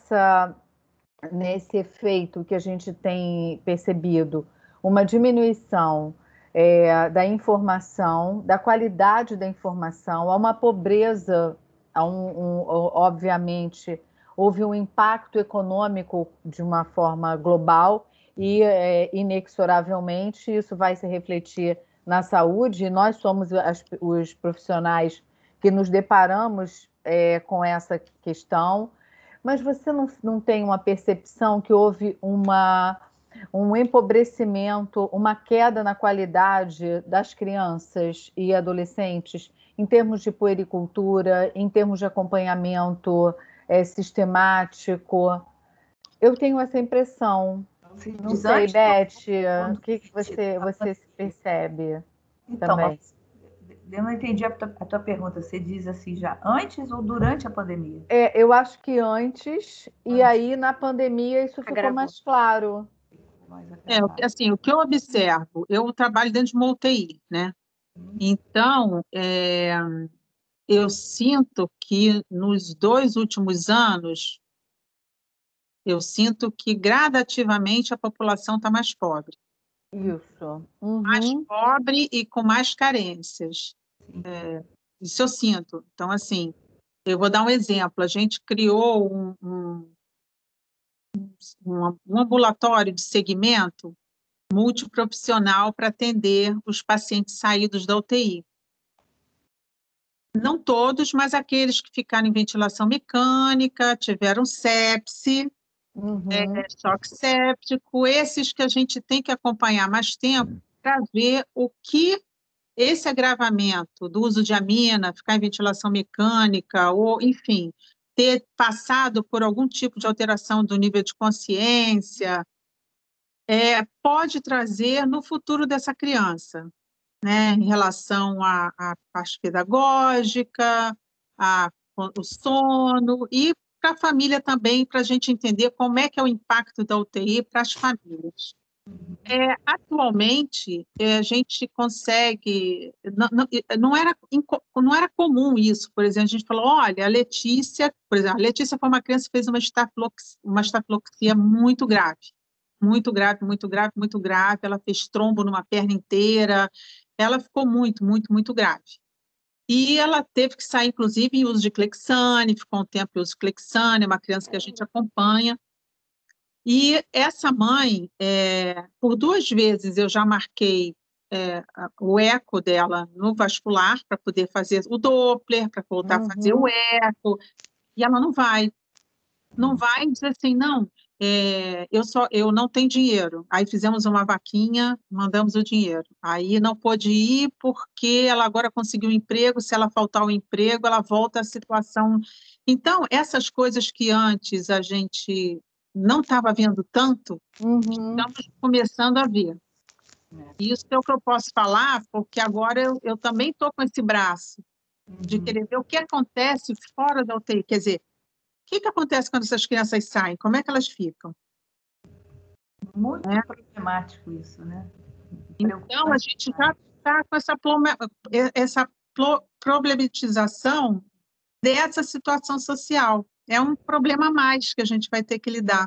nesse efeito que a gente tem percebido, uma diminuição da informação, da qualidade da informação, há uma pobreza, obviamente, houve um impacto econômico de uma forma global e, inexoravelmente, isso vai se refletir na saúde. Nós somos os profissionais que nos deparamos com essa questão, mas você não tem uma percepção que houve um empobrecimento, uma queda na qualidade das crianças e adolescentes em termos de puericultura, em termos de acompanhamento sistemático? Eu tenho essa impressão. Não sei, Beth, o que você percebe também? Eu não entendi a tua pergunta. Você diz assim, já antes ou durante a pandemia? Eu acho que antes, e aí na pandemia isso ficou mais claro. Assim, o que eu observo, eu trabalho dentro de uma UTI, né? Então, eu sinto que nos 2 últimos anos, eu sinto que gradativamente a população está mais pobre. Isso. Mais pobre e com mais carências. Isso eu sinto. Então, assim, eu vou dar um exemplo. A gente criou um ambulatório de segmento multiprofissional para atender os pacientes saídos da UTI. Não todos, mas aqueles que ficaram em ventilação mecânica, tiveram sepse, choque séptico, esses que a gente tem que acompanhar mais tempo para ver o que esse agravamento do uso de amina, ficar em ventilação mecânica, ou, enfim, ter passado por algum tipo de alteração do nível de consciência, pode trazer no futuro dessa criança, né, em relação à parte pedagógica, o sono, e para a família também, para a gente entender como é que é o impacto da UTI para as famílias. Atualmente, a gente consegue... Não era comum isso. Por exemplo, a gente falou, olha, a Letícia... Por exemplo, a Letícia foi uma criança que fez uma estafiloxia muito grave. Muito grave, muito grave, muito grave. Ela fez trombo numa perna inteira. Ela ficou muito, muito, muito grave. E ela teve que sair, inclusive, em uso de Clexane, ficou um tempo em uso de Clexane, uma criança que a gente acompanha. E essa mãe, por 2 vezes eu já marquei o eco dela no vascular para poder fazer o Doppler, para voltar a fazer o eco, e ela não vai. Não vai dizer assim, não, eu não tenho dinheiro. Aí fizemos uma vaquinha, mandamos o dinheiro. Aí não pôde ir porque ela agora conseguiu um emprego, se ela faltar o emprego, ela volta à situação. Então, essas coisas que antes a gente não estava vendo tanto, estamos começando a ver. Isso é o que eu posso falar, porque agora eu também estou com esse braço de querer ver o que acontece fora da UTI. Quer dizer, o que acontece quando essas crianças saem? Como é que elas ficam? Muito problemático isso, né? Então, a gente já está com essa problematização dessa situação social. É um problema a mais que a gente vai ter que lidar.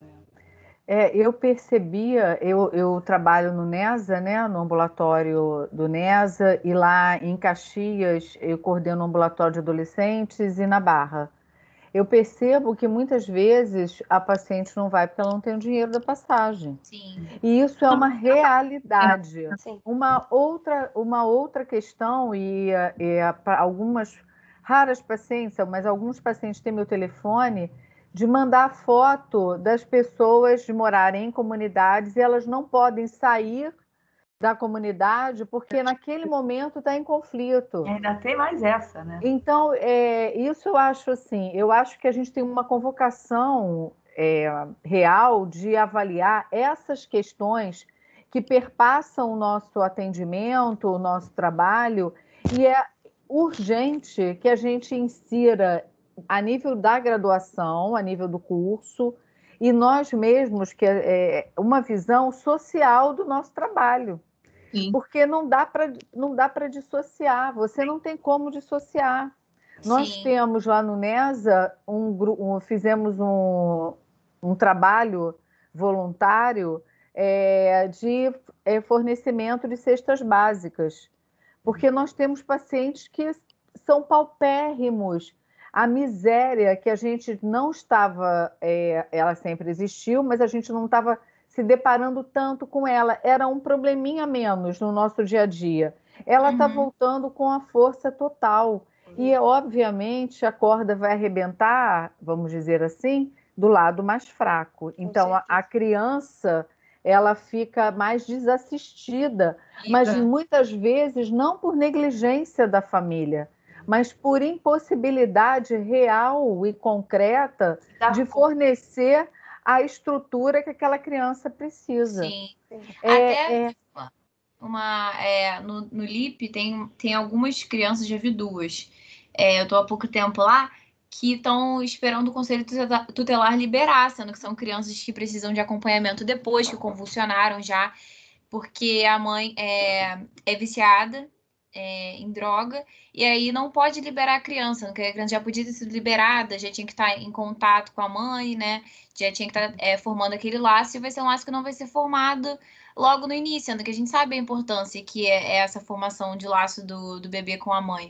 Eu percebia, eu trabalho no NESA, né, no ambulatório do NESA, e lá em Caxias eu coordeno o ambulatório de adolescentes e na Barra. Eu percebo que muitas vezes a paciente não vai porque ela não tem o dinheiro da passagem. Sim. E isso é uma realidade. Sim. Uma outra questão, para algumas raras pacientes, mas alguns pacientes têm meu telefone, de mandar foto das pessoas de morarem em comunidades e elas não podem sair da comunidade porque naquele momento está em conflito. Ainda tem mais essa, né? Então, isso eu acho assim, eu acho que a gente tem uma convocação real de avaliar essas questões que perpassam o nosso atendimento, o nosso trabalho, e é urgente que a gente insira a nível da graduação, a nível do curso, e nós mesmos, que uma visão social do nosso trabalho. Sim. Porque não dá para dissociar, você não tem como dissociar. Sim. Nós temos lá no NESA, fizemos um trabalho voluntário de fornecimento de cestas básicas, porque nós temos pacientes que são paupérrimos. A miséria que a gente não estava, ela sempre existiu, mas a gente não estava se deparando tanto com ela. Era um probleminha menos no nosso dia a dia. Ela está voltando com a força total. E, obviamente, a corda vai arrebentar, vamos dizer assim, do lado mais fraco. Então, a criança, ela fica mais desassistida, mas muitas vezes não por negligência da família, mas por impossibilidade real e concreta de fornecer a estrutura que aquela criança precisa. Sim. Até no LIP tem algumas crianças, já vi 2. Eu estou há pouco tempo lá, que estão esperando o Conselho Tutelar liberar, sendo que são crianças que precisam de acompanhamento depois, que convulsionaram já, porque a mãe é viciada em droga, e aí não pode liberar a criança, porque a criança já podia ter sido liberada, já tinha que estar em contato com a mãe, né? Já tinha que estar formando aquele laço, e vai ser um laço que não vai ser formado logo no início, sendo que a gente sabe a importância que é essa formação de laço do bebê com a mãe.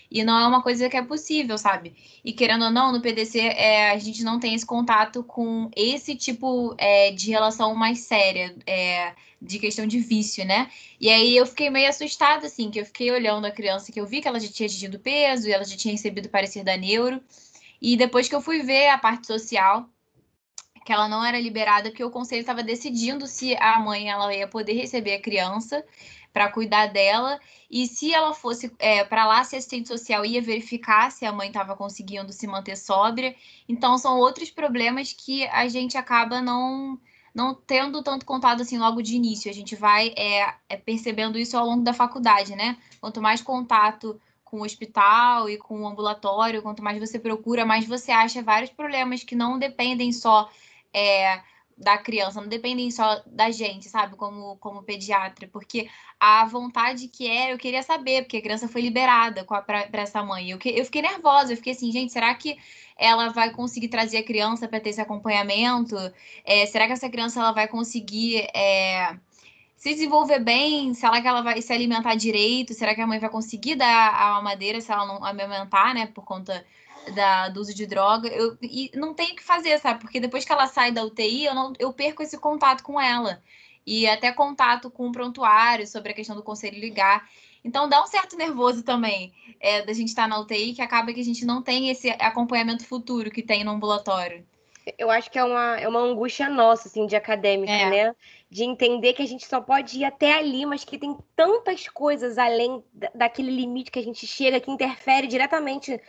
E não é uma coisa que é possível, sabe? E querendo ou não, no PDC a gente não tem esse contato com esse tipo de relação mais séria, de questão de vício, né? E aí eu fiquei meio assustada, assim, que eu fiquei olhando a criança, que eu vi que ela já tinha atingido peso e ela já tinha recebido parecer da neuro. E depois que eu fui ver a parte social, que ela não era liberada, porque o conselho estava decidindo se a mãe ela ia poder receber a criança para cuidar dela, e se ela fosse para lá, se a assistente social ia verificar se a mãe estava conseguindo se manter sóbria. Então, são outros problemas que a gente acaba não tendo tanto contato assim logo de início. A gente vai percebendo isso ao longo da faculdade, né? Quanto mais contato com o hospital e com o ambulatório, quanto mais você procura, mais você acha vários problemas que não dependem só da criança, não dependem só da gente, sabe, como pediatra, porque a vontade que era, eu queria saber, porque a criança foi liberada para essa mãe. Eu fiquei nervosa, eu fiquei assim, gente, será que ela vai conseguir trazer a criança para ter esse acompanhamento? Será que essa criança ela vai conseguir se desenvolver bem? Será que ela vai se alimentar direito? Será que a mãe vai conseguir dar a mamadeira se ela não amamentar, né, por conta do uso de droga? E não tem o que fazer, sabe? Porque depois que ela sai da UTI, eu perco esse contato com ela. E até contato com o prontuário sobre a questão do conselho ligar. Então dá um certo nervoso também da gente estar na UTI, que acaba que a gente não tem esse acompanhamento futuro que tem no ambulatório. Eu acho que é uma angústia nossa, assim, de acadêmica, né? De entender que a gente só pode ir até ali, mas que tem tantas coisas além daquele limite que a gente chega, que interfere diretamente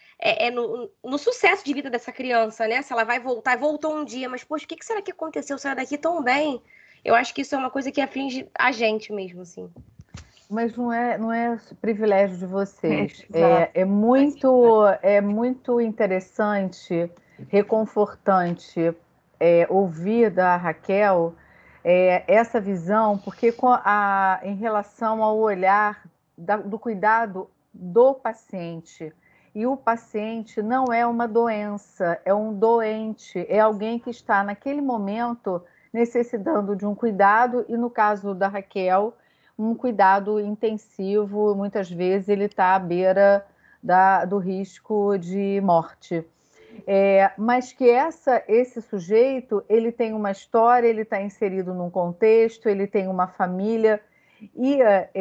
no sucesso de vida dessa criança, né? Se ela vai voltar, voltou um dia, mas, poxa, o que será que aconteceu? Saiu daqui tão bem? Eu acho que isso é uma coisa que aflige a gente mesmo, assim. Mas não é privilégio de vocês. Exato. É muito interessante, reconfortante ouvir da Raquel essa visão, porque em relação ao olhar do cuidado do paciente. E o paciente não é uma doença, é um doente, é alguém que está naquele momento necessitando de um cuidado, e no caso da Raquel, um cuidado intensivo, muitas vezes ele está à beira do risco de morte. Mas que esse sujeito, ele tem uma história, ele está inserido num contexto, ele tem uma família, e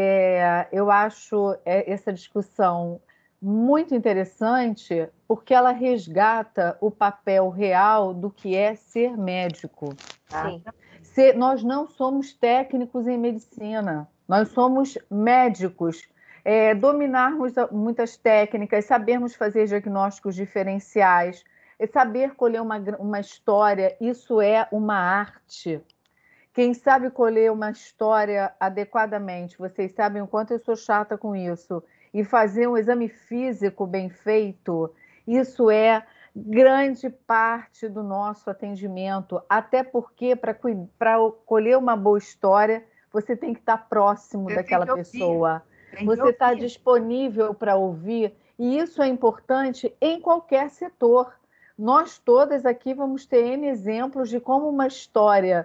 eu acho essa discussão muito interessante, porque ela resgata o papel real do que é ser médico. Tá? Nós não somos técnicos em medicina, nós somos médicos. Dominarmos muitas técnicas, sabermos fazer diagnósticos diferenciais, saber colher uma história, isso é uma arte. Quem sabe colher uma história adequadamente, vocês sabem o quanto eu sou chata com isso, e fazer um exame físico bem feito, isso é grande parte do nosso atendimento, até porque para colher uma boa história, você tem que estar próximo daquela pessoa. Você está disponível para ouvir, e isso é importante em qualquer setor. Nós todas aqui vamos ter N exemplos de como uma história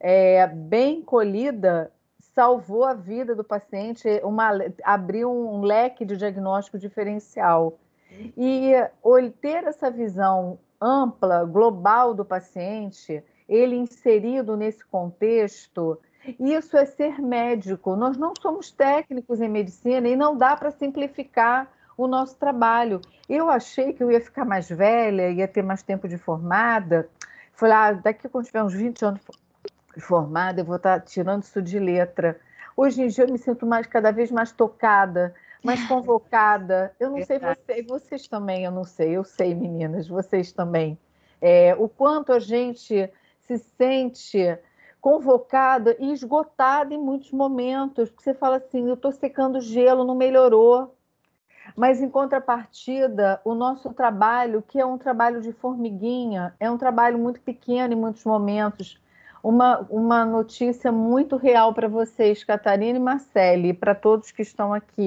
bem colhida salvou a vida do paciente, abriu um leque de diagnóstico diferencial. E ter essa visão ampla, global do paciente, ele inserido nesse contexto, isso é ser médico. Nós não somos técnicos em medicina e não dá para simplificar o nosso trabalho. Eu achei que eu ia ficar mais velha, ia ter mais tempo de formada. Falei, daqui quando tiver uns 20 anos de formada, eu vou estar tirando isso de letra. Hoje em dia eu me sinto cada vez mais tocada, mais convocada. Eu não sei vocês também, eu não sei. Eu sei, meninas, vocês também. O quanto a gente se sente convocada e esgotada em muitos momentos, porque você fala assim, eu estou secando gelo, não melhorou. Mas, em contrapartida, o nosso trabalho, que é um trabalho de formiguinha, é um trabalho muito pequeno em muitos momentos. Uma notícia muito real para vocês, Catarina e Marcele, e para todos que estão aqui.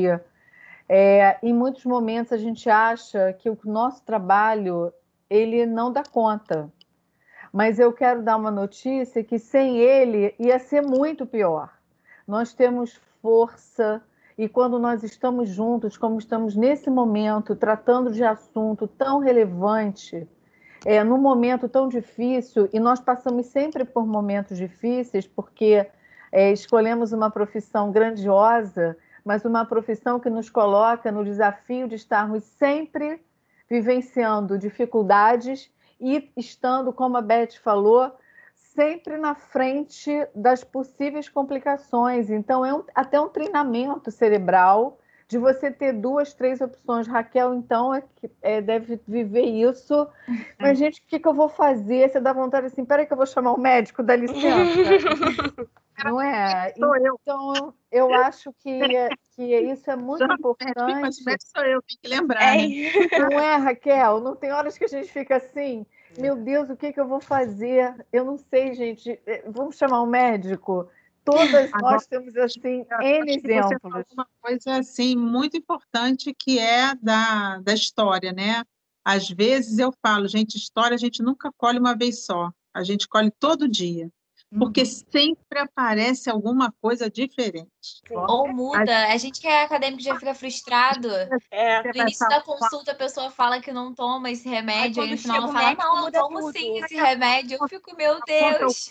Em muitos momentos a gente acha que o nosso trabalho ele não dá conta. Mas eu quero dar uma notícia que sem ele ia ser muito pior. Nós temos força e quando nós estamos juntos, como estamos nesse momento, tratando de assunto tão relevante, num momento tão difícil, e nós passamos sempre por momentos difíceis, porque escolhemos uma profissão grandiosa, mas uma profissão que nos coloca no desafio de estarmos sempre vivenciando dificuldades e estando, como a Beth falou, sempre na frente das possíveis complicações. Então, até um treinamento cerebral de você ter 2, 3 opções. Raquel, então, deve viver isso. Mas, gente, o que eu vou fazer? Você dá vontade assim, peraí que eu vou chamar o médico, dá licença. Não é? Então, eu acho que isso é muito importante. Mas sou eu, tem que lembrar, né? Não é, Raquel? Não tem horas que a gente fica assim, meu Deus, o que eu vou fazer? Eu não sei, gente. Vamos chamar um médico? Todas nós temos, assim, N exemplos. Uma coisa, assim, muito importante que é da história, né? Às vezes eu falo, gente, história a gente nunca colhe uma vez só. A gente colhe todo dia. Porque sempre aparece alguma coisa diferente. Ou muda. A gente que é acadêmico já fica frustrado. No início da consulta, a pessoa fala que não toma esse remédio, aí no final ela fala, não, eu tomo sim esse remédio. Eu fico, meu Deus.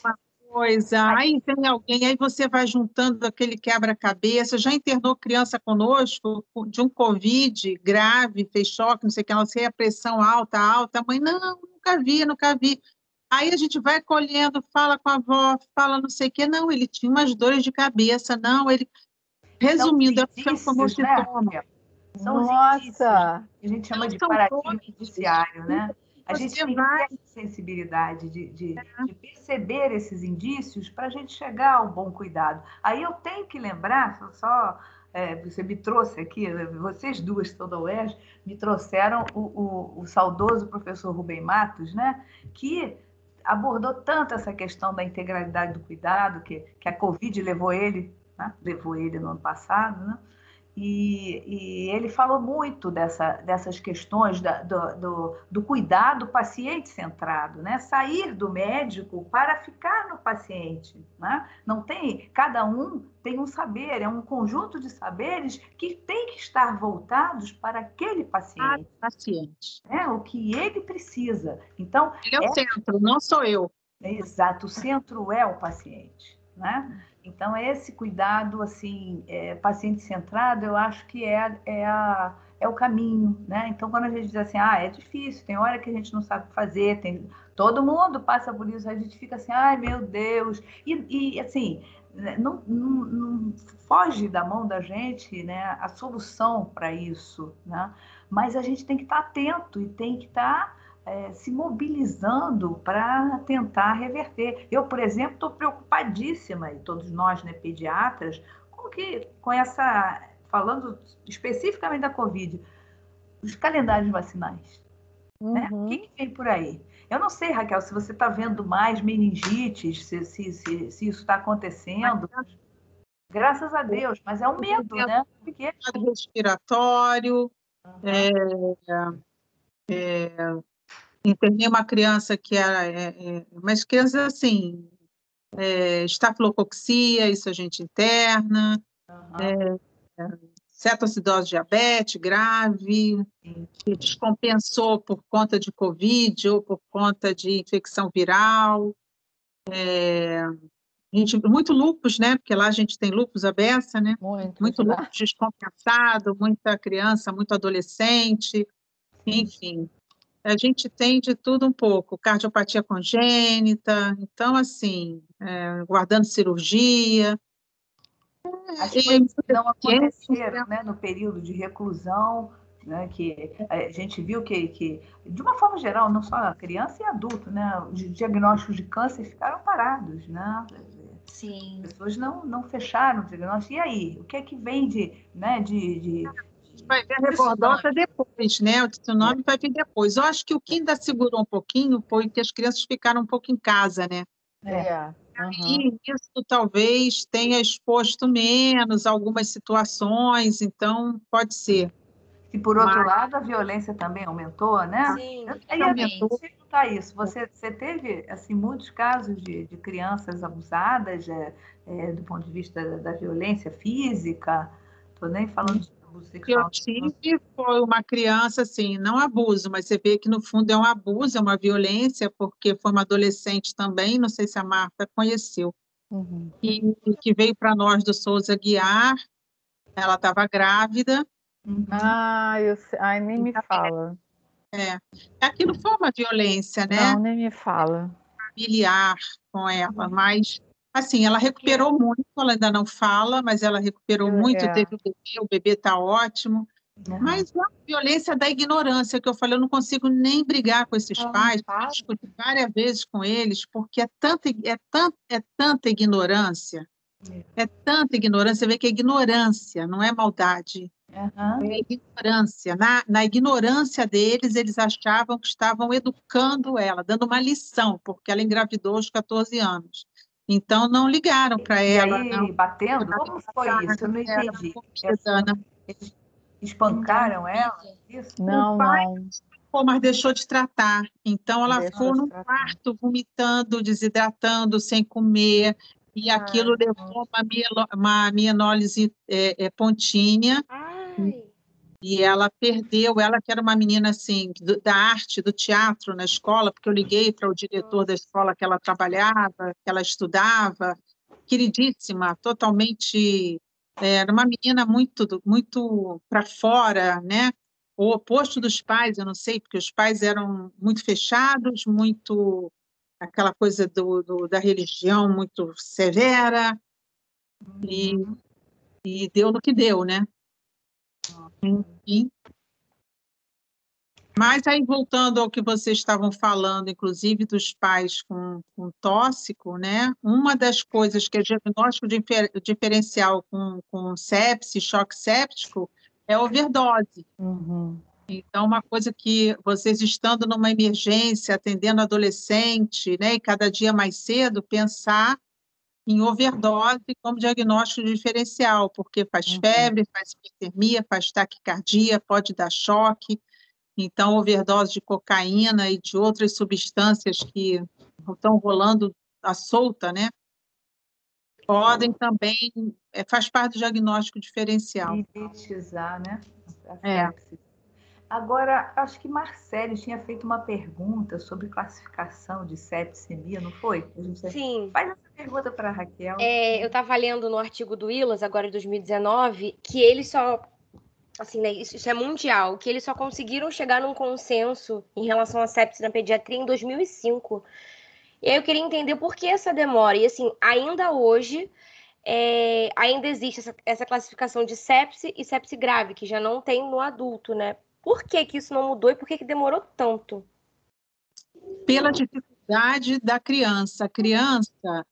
Aí vem alguém, aí você vai juntando aquele quebra-cabeça, já internou criança conosco de um Covid grave, fez choque, não sei o que, ela sei a pressão alta, mãe, não, nunca vi. Aí a gente vai colhendo, fala com a avó, fala não sei o que, não, ele tinha umas dores de cabeça, não, ele... Resumindo, é o famoso sintoma. São os indícios, que a gente chama de paradigma judiciário, né? A gente tem que ter essa sensibilidade de perceber esses indícios para a gente chegar ao bom cuidado. Aí eu tenho que lembrar, você me trouxe aqui, vocês duas, toda a UERJ, me trouxeram o saudoso professor Rubem Matos, né? Que abordou tanto essa questão da integralidade do cuidado, que a Covid levou ele no ano passado, né? E ele falou muito dessas questões do cuidado paciente-centrado, né? Sair do médico para ficar no paciente, né? Não tem, cada um tem um saber, é um conjunto de saberes que tem que estar voltados para aquele paciente. Né? O que ele precisa. Então, ele é o centro, não sou eu. Exato, o centro é o paciente, né? Então, esse cuidado, assim, paciente-centrado, eu acho que é o caminho, né? Então, quando a gente diz assim, é difícil, tem hora que a gente não sabe fazer, todo mundo passa por isso, a gente fica assim, ai, meu Deus, e assim, não foge da mão da gente, né, a solução para isso, né? Mas a gente tem que estar atento e tem que estar se mobilizando para tentar reverter. Eu, por exemplo, estou preocupadíssima, e todos nós, né, pediatras, com essa, falando especificamente da Covid, os calendários vacinais. Né? O que vem por aí? Eu não sei, Raquel, se você está vendo mais meningites, se isso está acontecendo. Graças a Deus, mas é um medo, né? Porque... respiratório, internei uma criança que era, mas crianças assim, estafilococcia, isso a gente interna, cetoacidose diabetes grave, que descompensou por conta de Covid ou por conta de infecção viral, muito lúpus, né? Porque lá a gente tem lúpus à beça, né? Muito lúpus descompensado, muita criança, muito adolescente, enfim. A gente tem de tudo um pouco, cardiopatia congênita, então, assim, guardando cirurgia. As coisas que não aconteceram, né, no período de reclusão, né, que a gente viu que, de uma forma geral, não só criança e adulto, né, os diagnósticos de câncer ficaram parados, né? Sim. As pessoas não fecharam o diagnóstico. E aí? O que é que vem vai ver a rebordosa depois, né? O tsunami vai vir depois. Eu acho que o que ainda segurou um pouquinho foi que as crianças ficaram um pouco em casa, né? E isso talvez tenha exposto menos algumas situações, então pode ser. E por outro lado, a violência também aumentou, né? Sim, aumentou. Perguntar isso. Você teve assim, muitos casos de crianças abusadas do ponto de vista da violência física? Estou nem falando de abuso que eu sexual. tive foi uma criança, assim, não abuso, mas você vê que no fundo é um abuso, é uma violência, porque foi uma adolescente também, não sei se a Marta conheceu, Uhum. e que veio para nós do Souza Aguiar, ela estava grávida. Ai, nem me fala. Aquilo foi uma violência, né? Não, nem me fala. Familiar com ela, mas assim, ela recuperou muito, ela ainda não fala, mas ela recuperou muito, teve o bebê está ótimo. Mas a violência da ignorância, que eu falei, eu não consigo nem brigar com esses pais, discutir várias vezes com eles, porque é tanta ignorância, você vê que é ignorância, não é maldade. É ignorância. Na ignorância deles, eles achavam que estavam educando ela, dando uma lição, porque ela engravidou aos 14 anos. Então, não ligaram para ela. E aí, não. batendo? Como foi isso? Eu não entendi. Eles espancaram ela? Isso? Não. Pô, mas deixou de tratar. Então, ela Deixou ficou de no tratar. quarto, vomitando, desidratando, sem comer, e aquilo levou uma mianólise pontinha. Ai, E ela perdeu, ela que era uma menina assim, da arte, do teatro na escola, porque eu liguei para o diretor da escola que ela trabalhava, que ela estudava, queridíssima, totalmente, era uma menina muito para fora, né? O oposto dos pais, eu não sei, porque os pais eram muito fechados, muito aquela coisa da religião muito severa, e deu no que deu, né? Enfim. Mas aí, voltando ao que vocês estavam falando, inclusive dos pais com tóxico, né? Uma das coisas que é diagnóstico diferencial com sepse, choque séptico, é overdose. Uhum. Então, uma coisa que vocês estando numa emergência, atendendo adolescente, né? E cada dia mais cedo, pensar em overdose como diagnóstico diferencial, porque faz febre, faz hipertermia, faz taquicardia, pode dar choque. Então, overdose de cocaína e de outras substâncias que estão rolando à solta, né? Podem também, faz parte do diagnóstico diferencial. Sintetizar, né? A sepsis. Agora, acho que Marcele tinha feito uma pergunta sobre classificação de septicemia, não foi? sim. Faz essa pergunta para a Raquel. Eu estava lendo no artigo do ILAS, agora de 2019, que eles só, assim, né, isso é mundial, que eles só conseguiram chegar num consenso em relação à sepsis na pediatria em 2005. E aí eu queria entender por que essa demora. E, assim, ainda hoje, ainda existe essa classificação de sepse e sepse grave, que já não tem no adulto, né? Por que isso não mudou e por que demorou tanto? Pela dificuldade da criança. A criança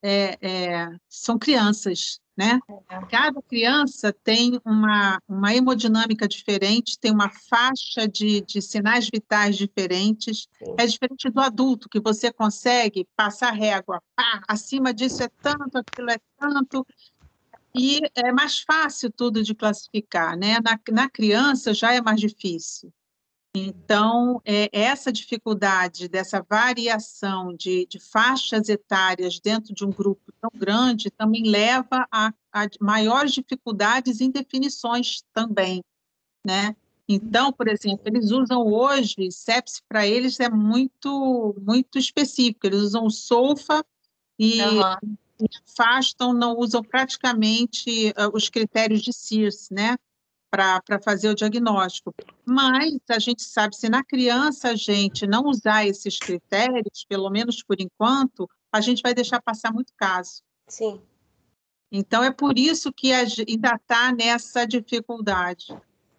são crianças, né? Cada criança tem uma hemodinâmica diferente, tem uma faixa de sinais vitais diferentes. Sim. É diferente do adulto, que você consegue passar régua. Acima disso é tanto, aquilo é tanto. E é mais fácil tudo de classificar, né? Na criança já é mais difícil. Então, essa dificuldade dessa variação de faixas etárias dentro de um grupo tão grande também leva a maiores dificuldades em definições também, né? Então, por exemplo, eles usam hoje, sepse para eles é muito, muito específico, eles usam o SOFA e afastam, não usam praticamente os critérios de SIRS, né? Para fazer o diagnóstico. Mas a gente sabe, se na criança a gente não usar esses critérios, pelo menos por enquanto, a gente vai deixar passar muito caso. Sim. Então, é por isso que ainda está nessa dificuldade.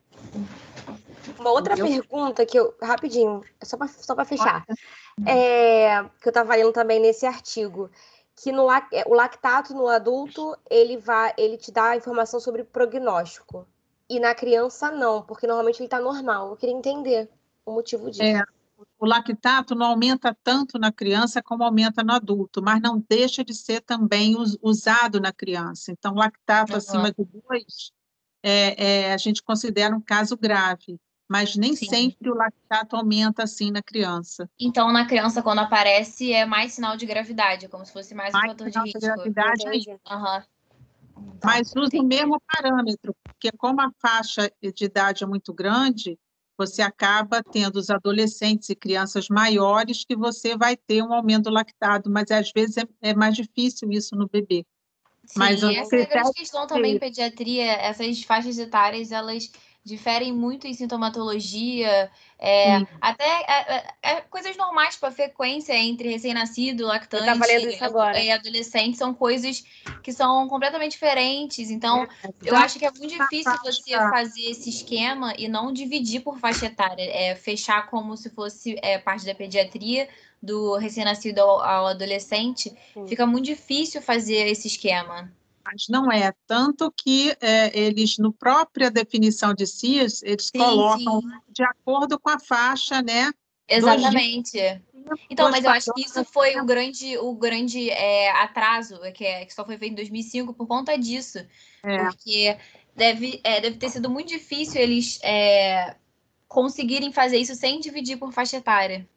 Uma outra pergunta que rapidinho, só para fechar, que eu estava lendo também nesse artigo, que o lactato no adulto, ele te dá informação sobre prognóstico. E na criança, não, porque normalmente ele está normal. Eu queria entender o motivo disso. O lactato não aumenta tanto na criança como aumenta no adulto, mas não deixa de ser também usado na criança. Então, lactato acima de 2, a gente considera um caso grave, mas nem sempre o lactato aumenta assim na criança. Então, na criança, quando aparece, é mais sinal de gravidade, como se fosse mais um fator de risco. Gravidade aí. mas usa o mesmo parâmetro, porque como a faixa de idade é muito grande, você acaba tendo os adolescentes e crianças maiores que você vai ter um aumento do lactado, mas às vezes é mais difícil isso no bebê. Mas Sim, o essa é a grande critério questão também em pediatria. Essas faixas etárias, elas diferem muito em sintomatologia, Sim. até coisas normais, tipo a frequência entre recém-nascido, Eu lactante tava lendo isso agora. e adolescente, são coisas que são completamente diferentes. Então, eu Já acho que é muito difícil você fazer esse esquema e não dividir por faixa etária, fechar como se fosse parte da pediatria, do recém-nascido ao adolescente. Fica muito difícil fazer esse esquema. Mas não é, tanto que eles, no própria definição de CIS, eles colocam de acordo com a faixa, né? Exatamente. Então, mas eu acho que isso foi o grande atraso, que só foi feito em 2005 por conta disso. Porque deve ter sido muito difícil eles conseguirem fazer isso sem dividir por faixa etária.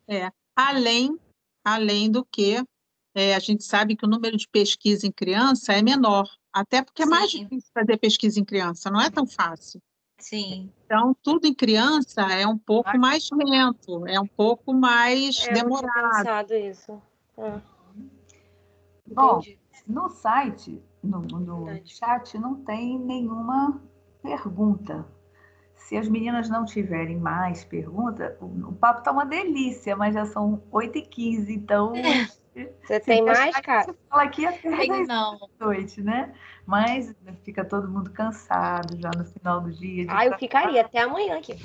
Além do que a gente sabe que o número de pesquisa em criança é menor, até porque é mais difícil fazer pesquisa em criança, não é tão fácil. Sim. Então, tudo em criança é um pouco mais lento, é um pouco mais demorado. Eu tinha pensado isso. Bom, no site, no chat, não tem nenhuma pergunta. Se as meninas não tiverem mais pergunta, o papo está uma delícia, mas já são 8h15, então... Você tem mais, cara? Você fala aqui até não. noite, né? Mas fica todo mundo cansado já no final do dia. Eu ficaria até amanhã aqui.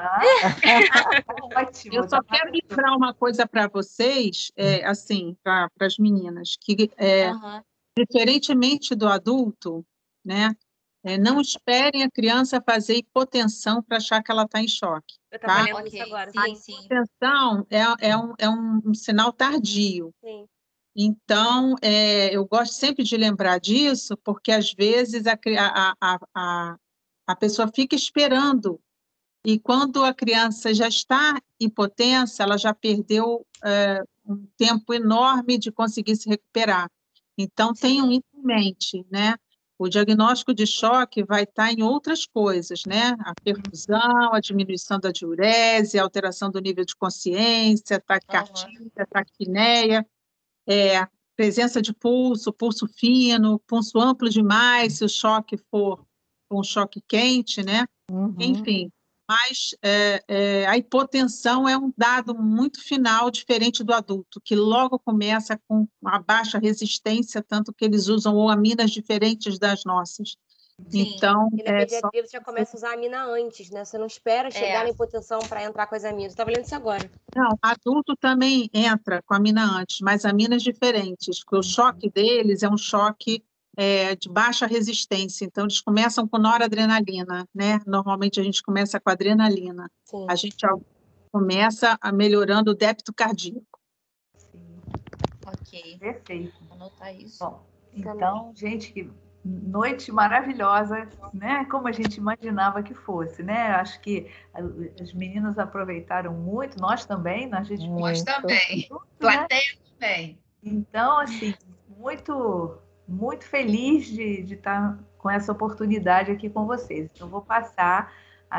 Ótimo. Eu só quero lembrar uma coisa para vocês, assim, para as meninas, que diferentemente do adulto, né? Não esperem a criança fazer hipotensão para achar que ela está em choque. Eu estava lendo isso agora. Sim, a hipotensão é um sinal tardio. Sim. Então, eu gosto sempre de lembrar disso, porque às vezes a pessoa fica esperando, e quando a criança já está hipotensa, ela já perdeu um tempo enorme de conseguir se recuperar. Então, tenham isso em mente, né? O diagnóstico de choque vai estar em outras coisas, né? A perfusão, a diminuição da diurese, a alteração do nível de consciência, taquicardia, taquipneia, presença de pulso fino, pulso amplo demais, se o choque for um choque quente, né? Enfim, mas a hipotensão é um dado muito final, diferente do adulto, que logo começa com a baixa resistência, tanto que eles usam aminas diferentes das nossas. Sim. Então, e na pediatria você já começa a usar amina antes, né? Você não espera chegar na hipotensão para entrar com as aminas. Eu estava lendo isso agora. Não, adulto também entra com amina antes, mas aminas diferentes, porque o choque deles é um choque de baixa resistência, então eles começam com noradrenalina, né? Normalmente a gente começa com adrenalina. Sim. A gente começa melhorando o débito cardíaco. Sim. Ok. Perfeito. Vou anotar isso. Bom, então, gente, que noite maravilhosa, né? Como a gente imaginava que fosse, né? Acho que as meninas aproveitaram muito, nós também, Nós também. Plateia também. Então, assim, muito, muito feliz de estar com essa oportunidade aqui com vocês. Então, vou passar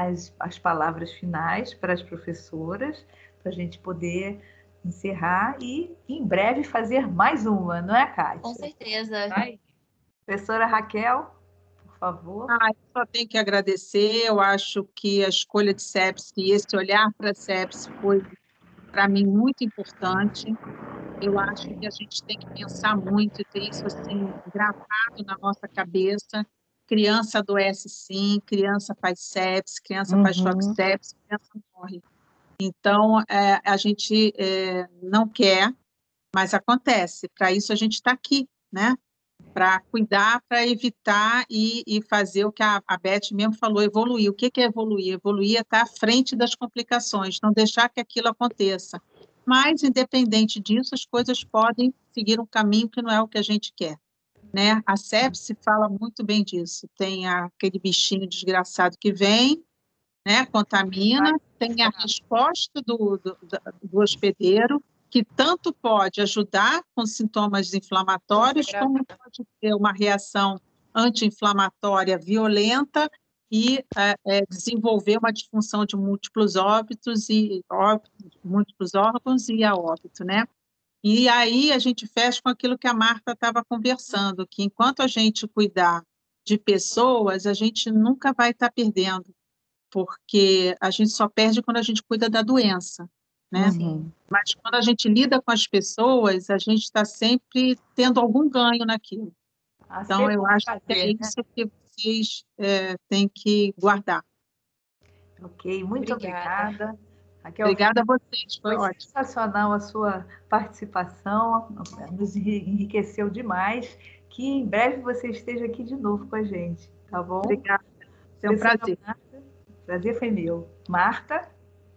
as palavras finais para as professoras, para a gente poder encerrar e, em breve, fazer mais uma, não é, Kátia? Com certeza. Vai. Professora Raquel, por favor. Eu só tenho que agradecer. Eu acho que a escolha de CEPS e esse olhar para a CEPS foi, para mim, muito importante. Eu acho que a gente tem que pensar muito e ter isso assim, gravado na nossa cabeça. Criança adoece sim, criança faz sepsis, criança faz choque sepsis, criança morre. Então, a gente não quer, mas acontece. Para isso, a gente está aqui, né? Para cuidar, para evitar e fazer o que a Beth mesmo falou, evoluir. O que é evoluir? Evoluir é estar à frente das complicações, não deixar que aquilo aconteça. Mas, independente disso, as coisas podem seguir um caminho que não é o que a gente quer, né? A sepse fala muito bem disso. Tem aquele bichinho desgraçado que vem, né? Contamina, tem a resposta do hospedeiro, que tanto pode ajudar com sintomas inflamatórios, como pode ter uma reação anti-inflamatória violenta e desenvolver uma disfunção de múltiplos múltiplos órgãos e a óbito, né? E aí a gente fecha com aquilo que a Marta estava conversando, que enquanto a gente cuidar de pessoas, a gente nunca vai estar perdendo, porque a gente só perde quando a gente cuida da doença, né? Uhum. Mas quando a gente lida com as pessoas, a gente está sempre tendo algum ganho naquilo. Então, eu acho que é isso que vocês têm que guardar. Ok, muito obrigada. Raquel, Obrigada a vocês, foi ótimo. sensacional a sua participação, nos enriqueceu demais. Que em breve você esteja aqui de novo com a gente, tá bom? Obrigada, foi um prazer. O prazer foi meu. Marta?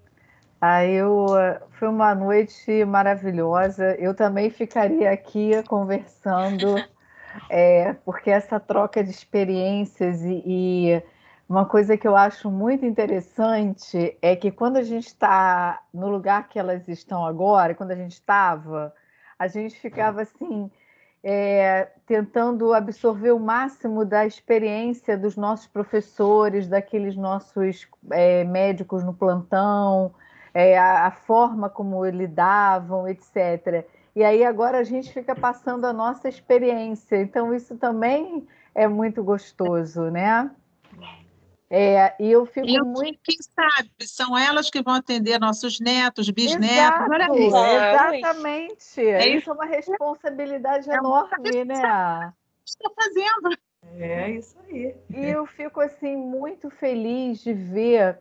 Foi uma noite maravilhosa. Eu também ficaria aqui conversando, porque essa troca de experiências e uma coisa que eu acho muito interessante é que quando a gente está no lugar que elas estão agora, quando a gente estava, a gente ficava assim, tentando absorver o máximo da experiência dos nossos professores, daqueles nossos médicos no plantão, a forma como lidavam, etc. E aí agora a gente fica passando a nossa experiência, então isso também é muito gostoso, né? E eu fico muito... Quem sabe, são elas que vão atender nossos netos, bisnetos. Exato, exatamente. Isso é uma responsabilidade enorme, né? Está fazendo. É isso aí. E eu fico assim muito feliz de ver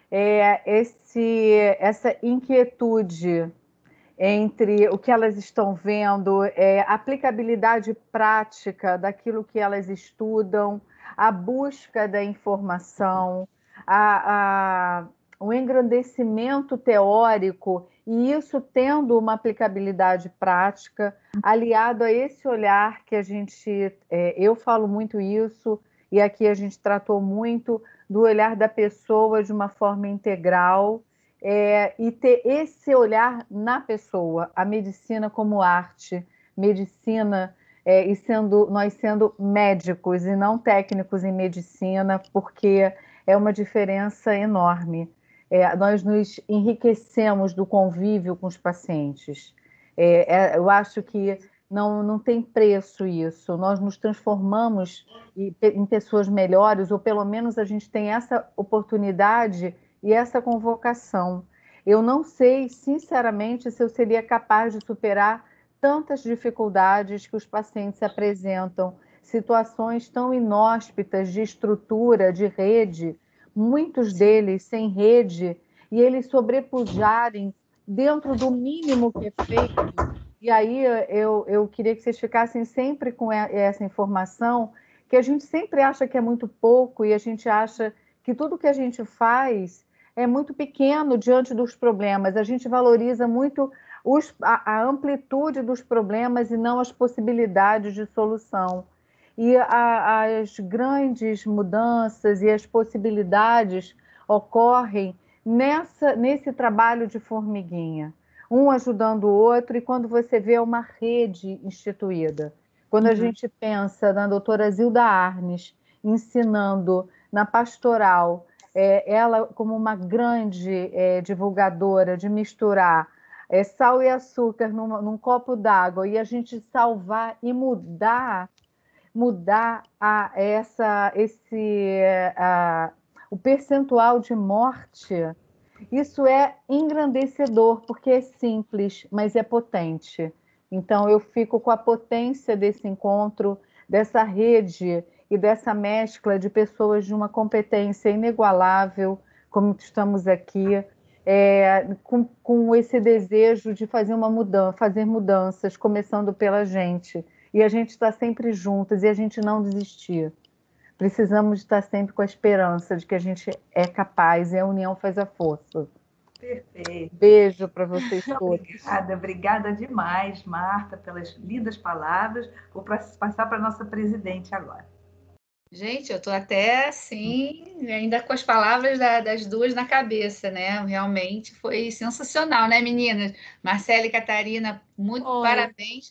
essa inquietude entre o que elas estão vendo, a aplicabilidade prática daquilo que elas estudam, a busca da informação, o engrandecimento teórico, e isso tendo uma aplicabilidade prática, aliado a esse olhar que eu falo muito isso, e aqui a gente tratou muito do olhar da pessoa de uma forma integral, e ter esse olhar na pessoa, a medicina como arte, medicina e nós sendo médicos e não técnicos em medicina, porque é uma diferença enorme. Nós nos enriquecemos do convívio com os pacientes. Eu acho que não tem preço isso. Nós nos transformamos em pessoas melhores, ou pelo menos a gente tem essa oportunidade e essa convocação. Eu não sei, sinceramente, se eu seria capaz de superar tantas dificuldades que os pacientes apresentam, situações tão inóspitas de estrutura, de rede, muitos deles sem rede, e eles sobrepujarem dentro do mínimo que é feito. E aí eu queria que vocês ficassem sempre com essa informação, que a gente sempre acha que é muito pouco, e a gente acha que tudo que a gente faz é muito pequeno diante dos problemas. A gente valoriza muito a amplitude dos problemas e não as possibilidades de solução. E as grandes mudanças e as possibilidades ocorrem nesse trabalho de formiguinha, um ajudando o outro, e quando você vê uma rede instituída. Quando a gente pensa na doutora Zilda Arnes ensinando na pastoral, ela como uma grande divulgadora de misturar sal e açúcar num copo d'água, e a gente salvar e mudar o percentual de morte. Isso é engrandecedor, porque é simples, mas é potente. Então, eu fico com a potência desse encontro, dessa rede e dessa mescla de pessoas de uma competência inigualável, como estamos aqui, com esse desejo de fazer fazer mudanças, começando pela gente. E a gente está sempre juntas e a gente não desistir. Precisamos estar sempre com a esperança de que a gente é capaz e a união faz a força. Perfeito. Beijo para vocês todos. Obrigada demais, Marta, pelas lindas palavras. Vou passar para a nossa presidente agora. Gente, eu estou até assim, ainda com as palavras das duas na cabeça, né? Realmente foi sensacional, né, meninas? Marcela e Catarina, muito parabéns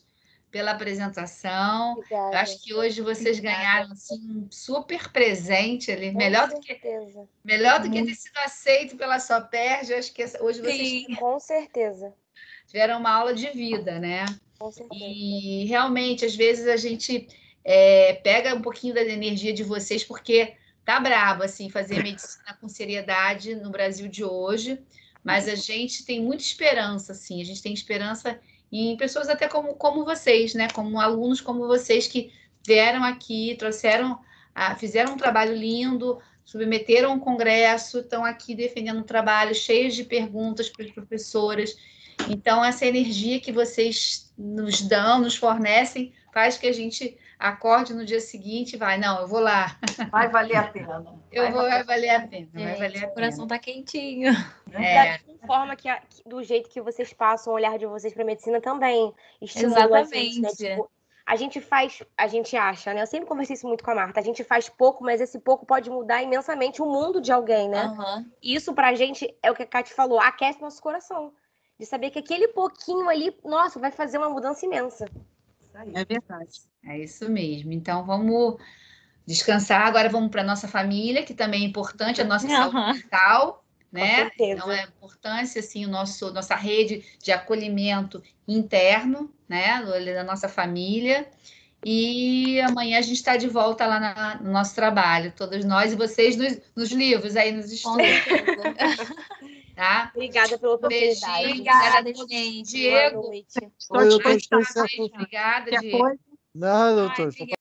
pela apresentação. Eu Obrigada. acho que hoje vocês ganharam assim, um super presente ali, Com melhor certeza. do que ter sido aceito pela Soperd. Eu acho que hoje vocês Sim. Com certeza. tiveram uma aula de vida, né? Com certeza. E realmente, às vezes, a gente pega um pouquinho da energia de vocês, porque tá brabo, assim, fazer medicina com seriedade no Brasil de hoje, mas a gente tem muita esperança, assim, a gente tem esperança em pessoas até como vocês, né? Como alunos como vocês que vieram aqui, fizeram um trabalho lindo, submeteram um congresso, estão aqui defendendo um trabalho cheio de perguntas para as professoras. Então, essa energia que vocês nos dão, nos fornecem, faz que a gente acorde no dia seguinte e vai, não, eu vou lá. Vai valer a pena. Vai valer a pena, vai Gente, valer a o coração tá quentinho. Da mesma forma do jeito que vocês passam o olhar de vocês para medicina também estimula a gente, né? Exatamente. Tipo, a gente acha, né? Eu sempre conversei isso muito com a Marta. A gente faz pouco, mas esse pouco pode mudar imensamente o mundo de alguém, né? Aham. Isso pra gente é o que a Kate falou, aquece nosso coração. De saber que aquele pouquinho ali, nossa, vai fazer uma mudança imensa. Isso aí. É verdade. É isso mesmo. Então, vamos descansar. Agora vamos para a nossa família, que também é importante, a nossa saúde mental, né? Com certeza. Então, é importante, assim, nossa rede de acolhimento interno, né? Da nossa família. E amanhã a gente está de volta lá no nosso trabalho, todos nós e vocês nos livros aí, nos Com estudos, certeza. tá? Obrigada pela oportunidade. Beijinho, Obrigada, todos. gente. Diego, Boa noite. Estou doutor, disponível. obrigada, Qualquer Diego. coisa. Não, doutor. Ai,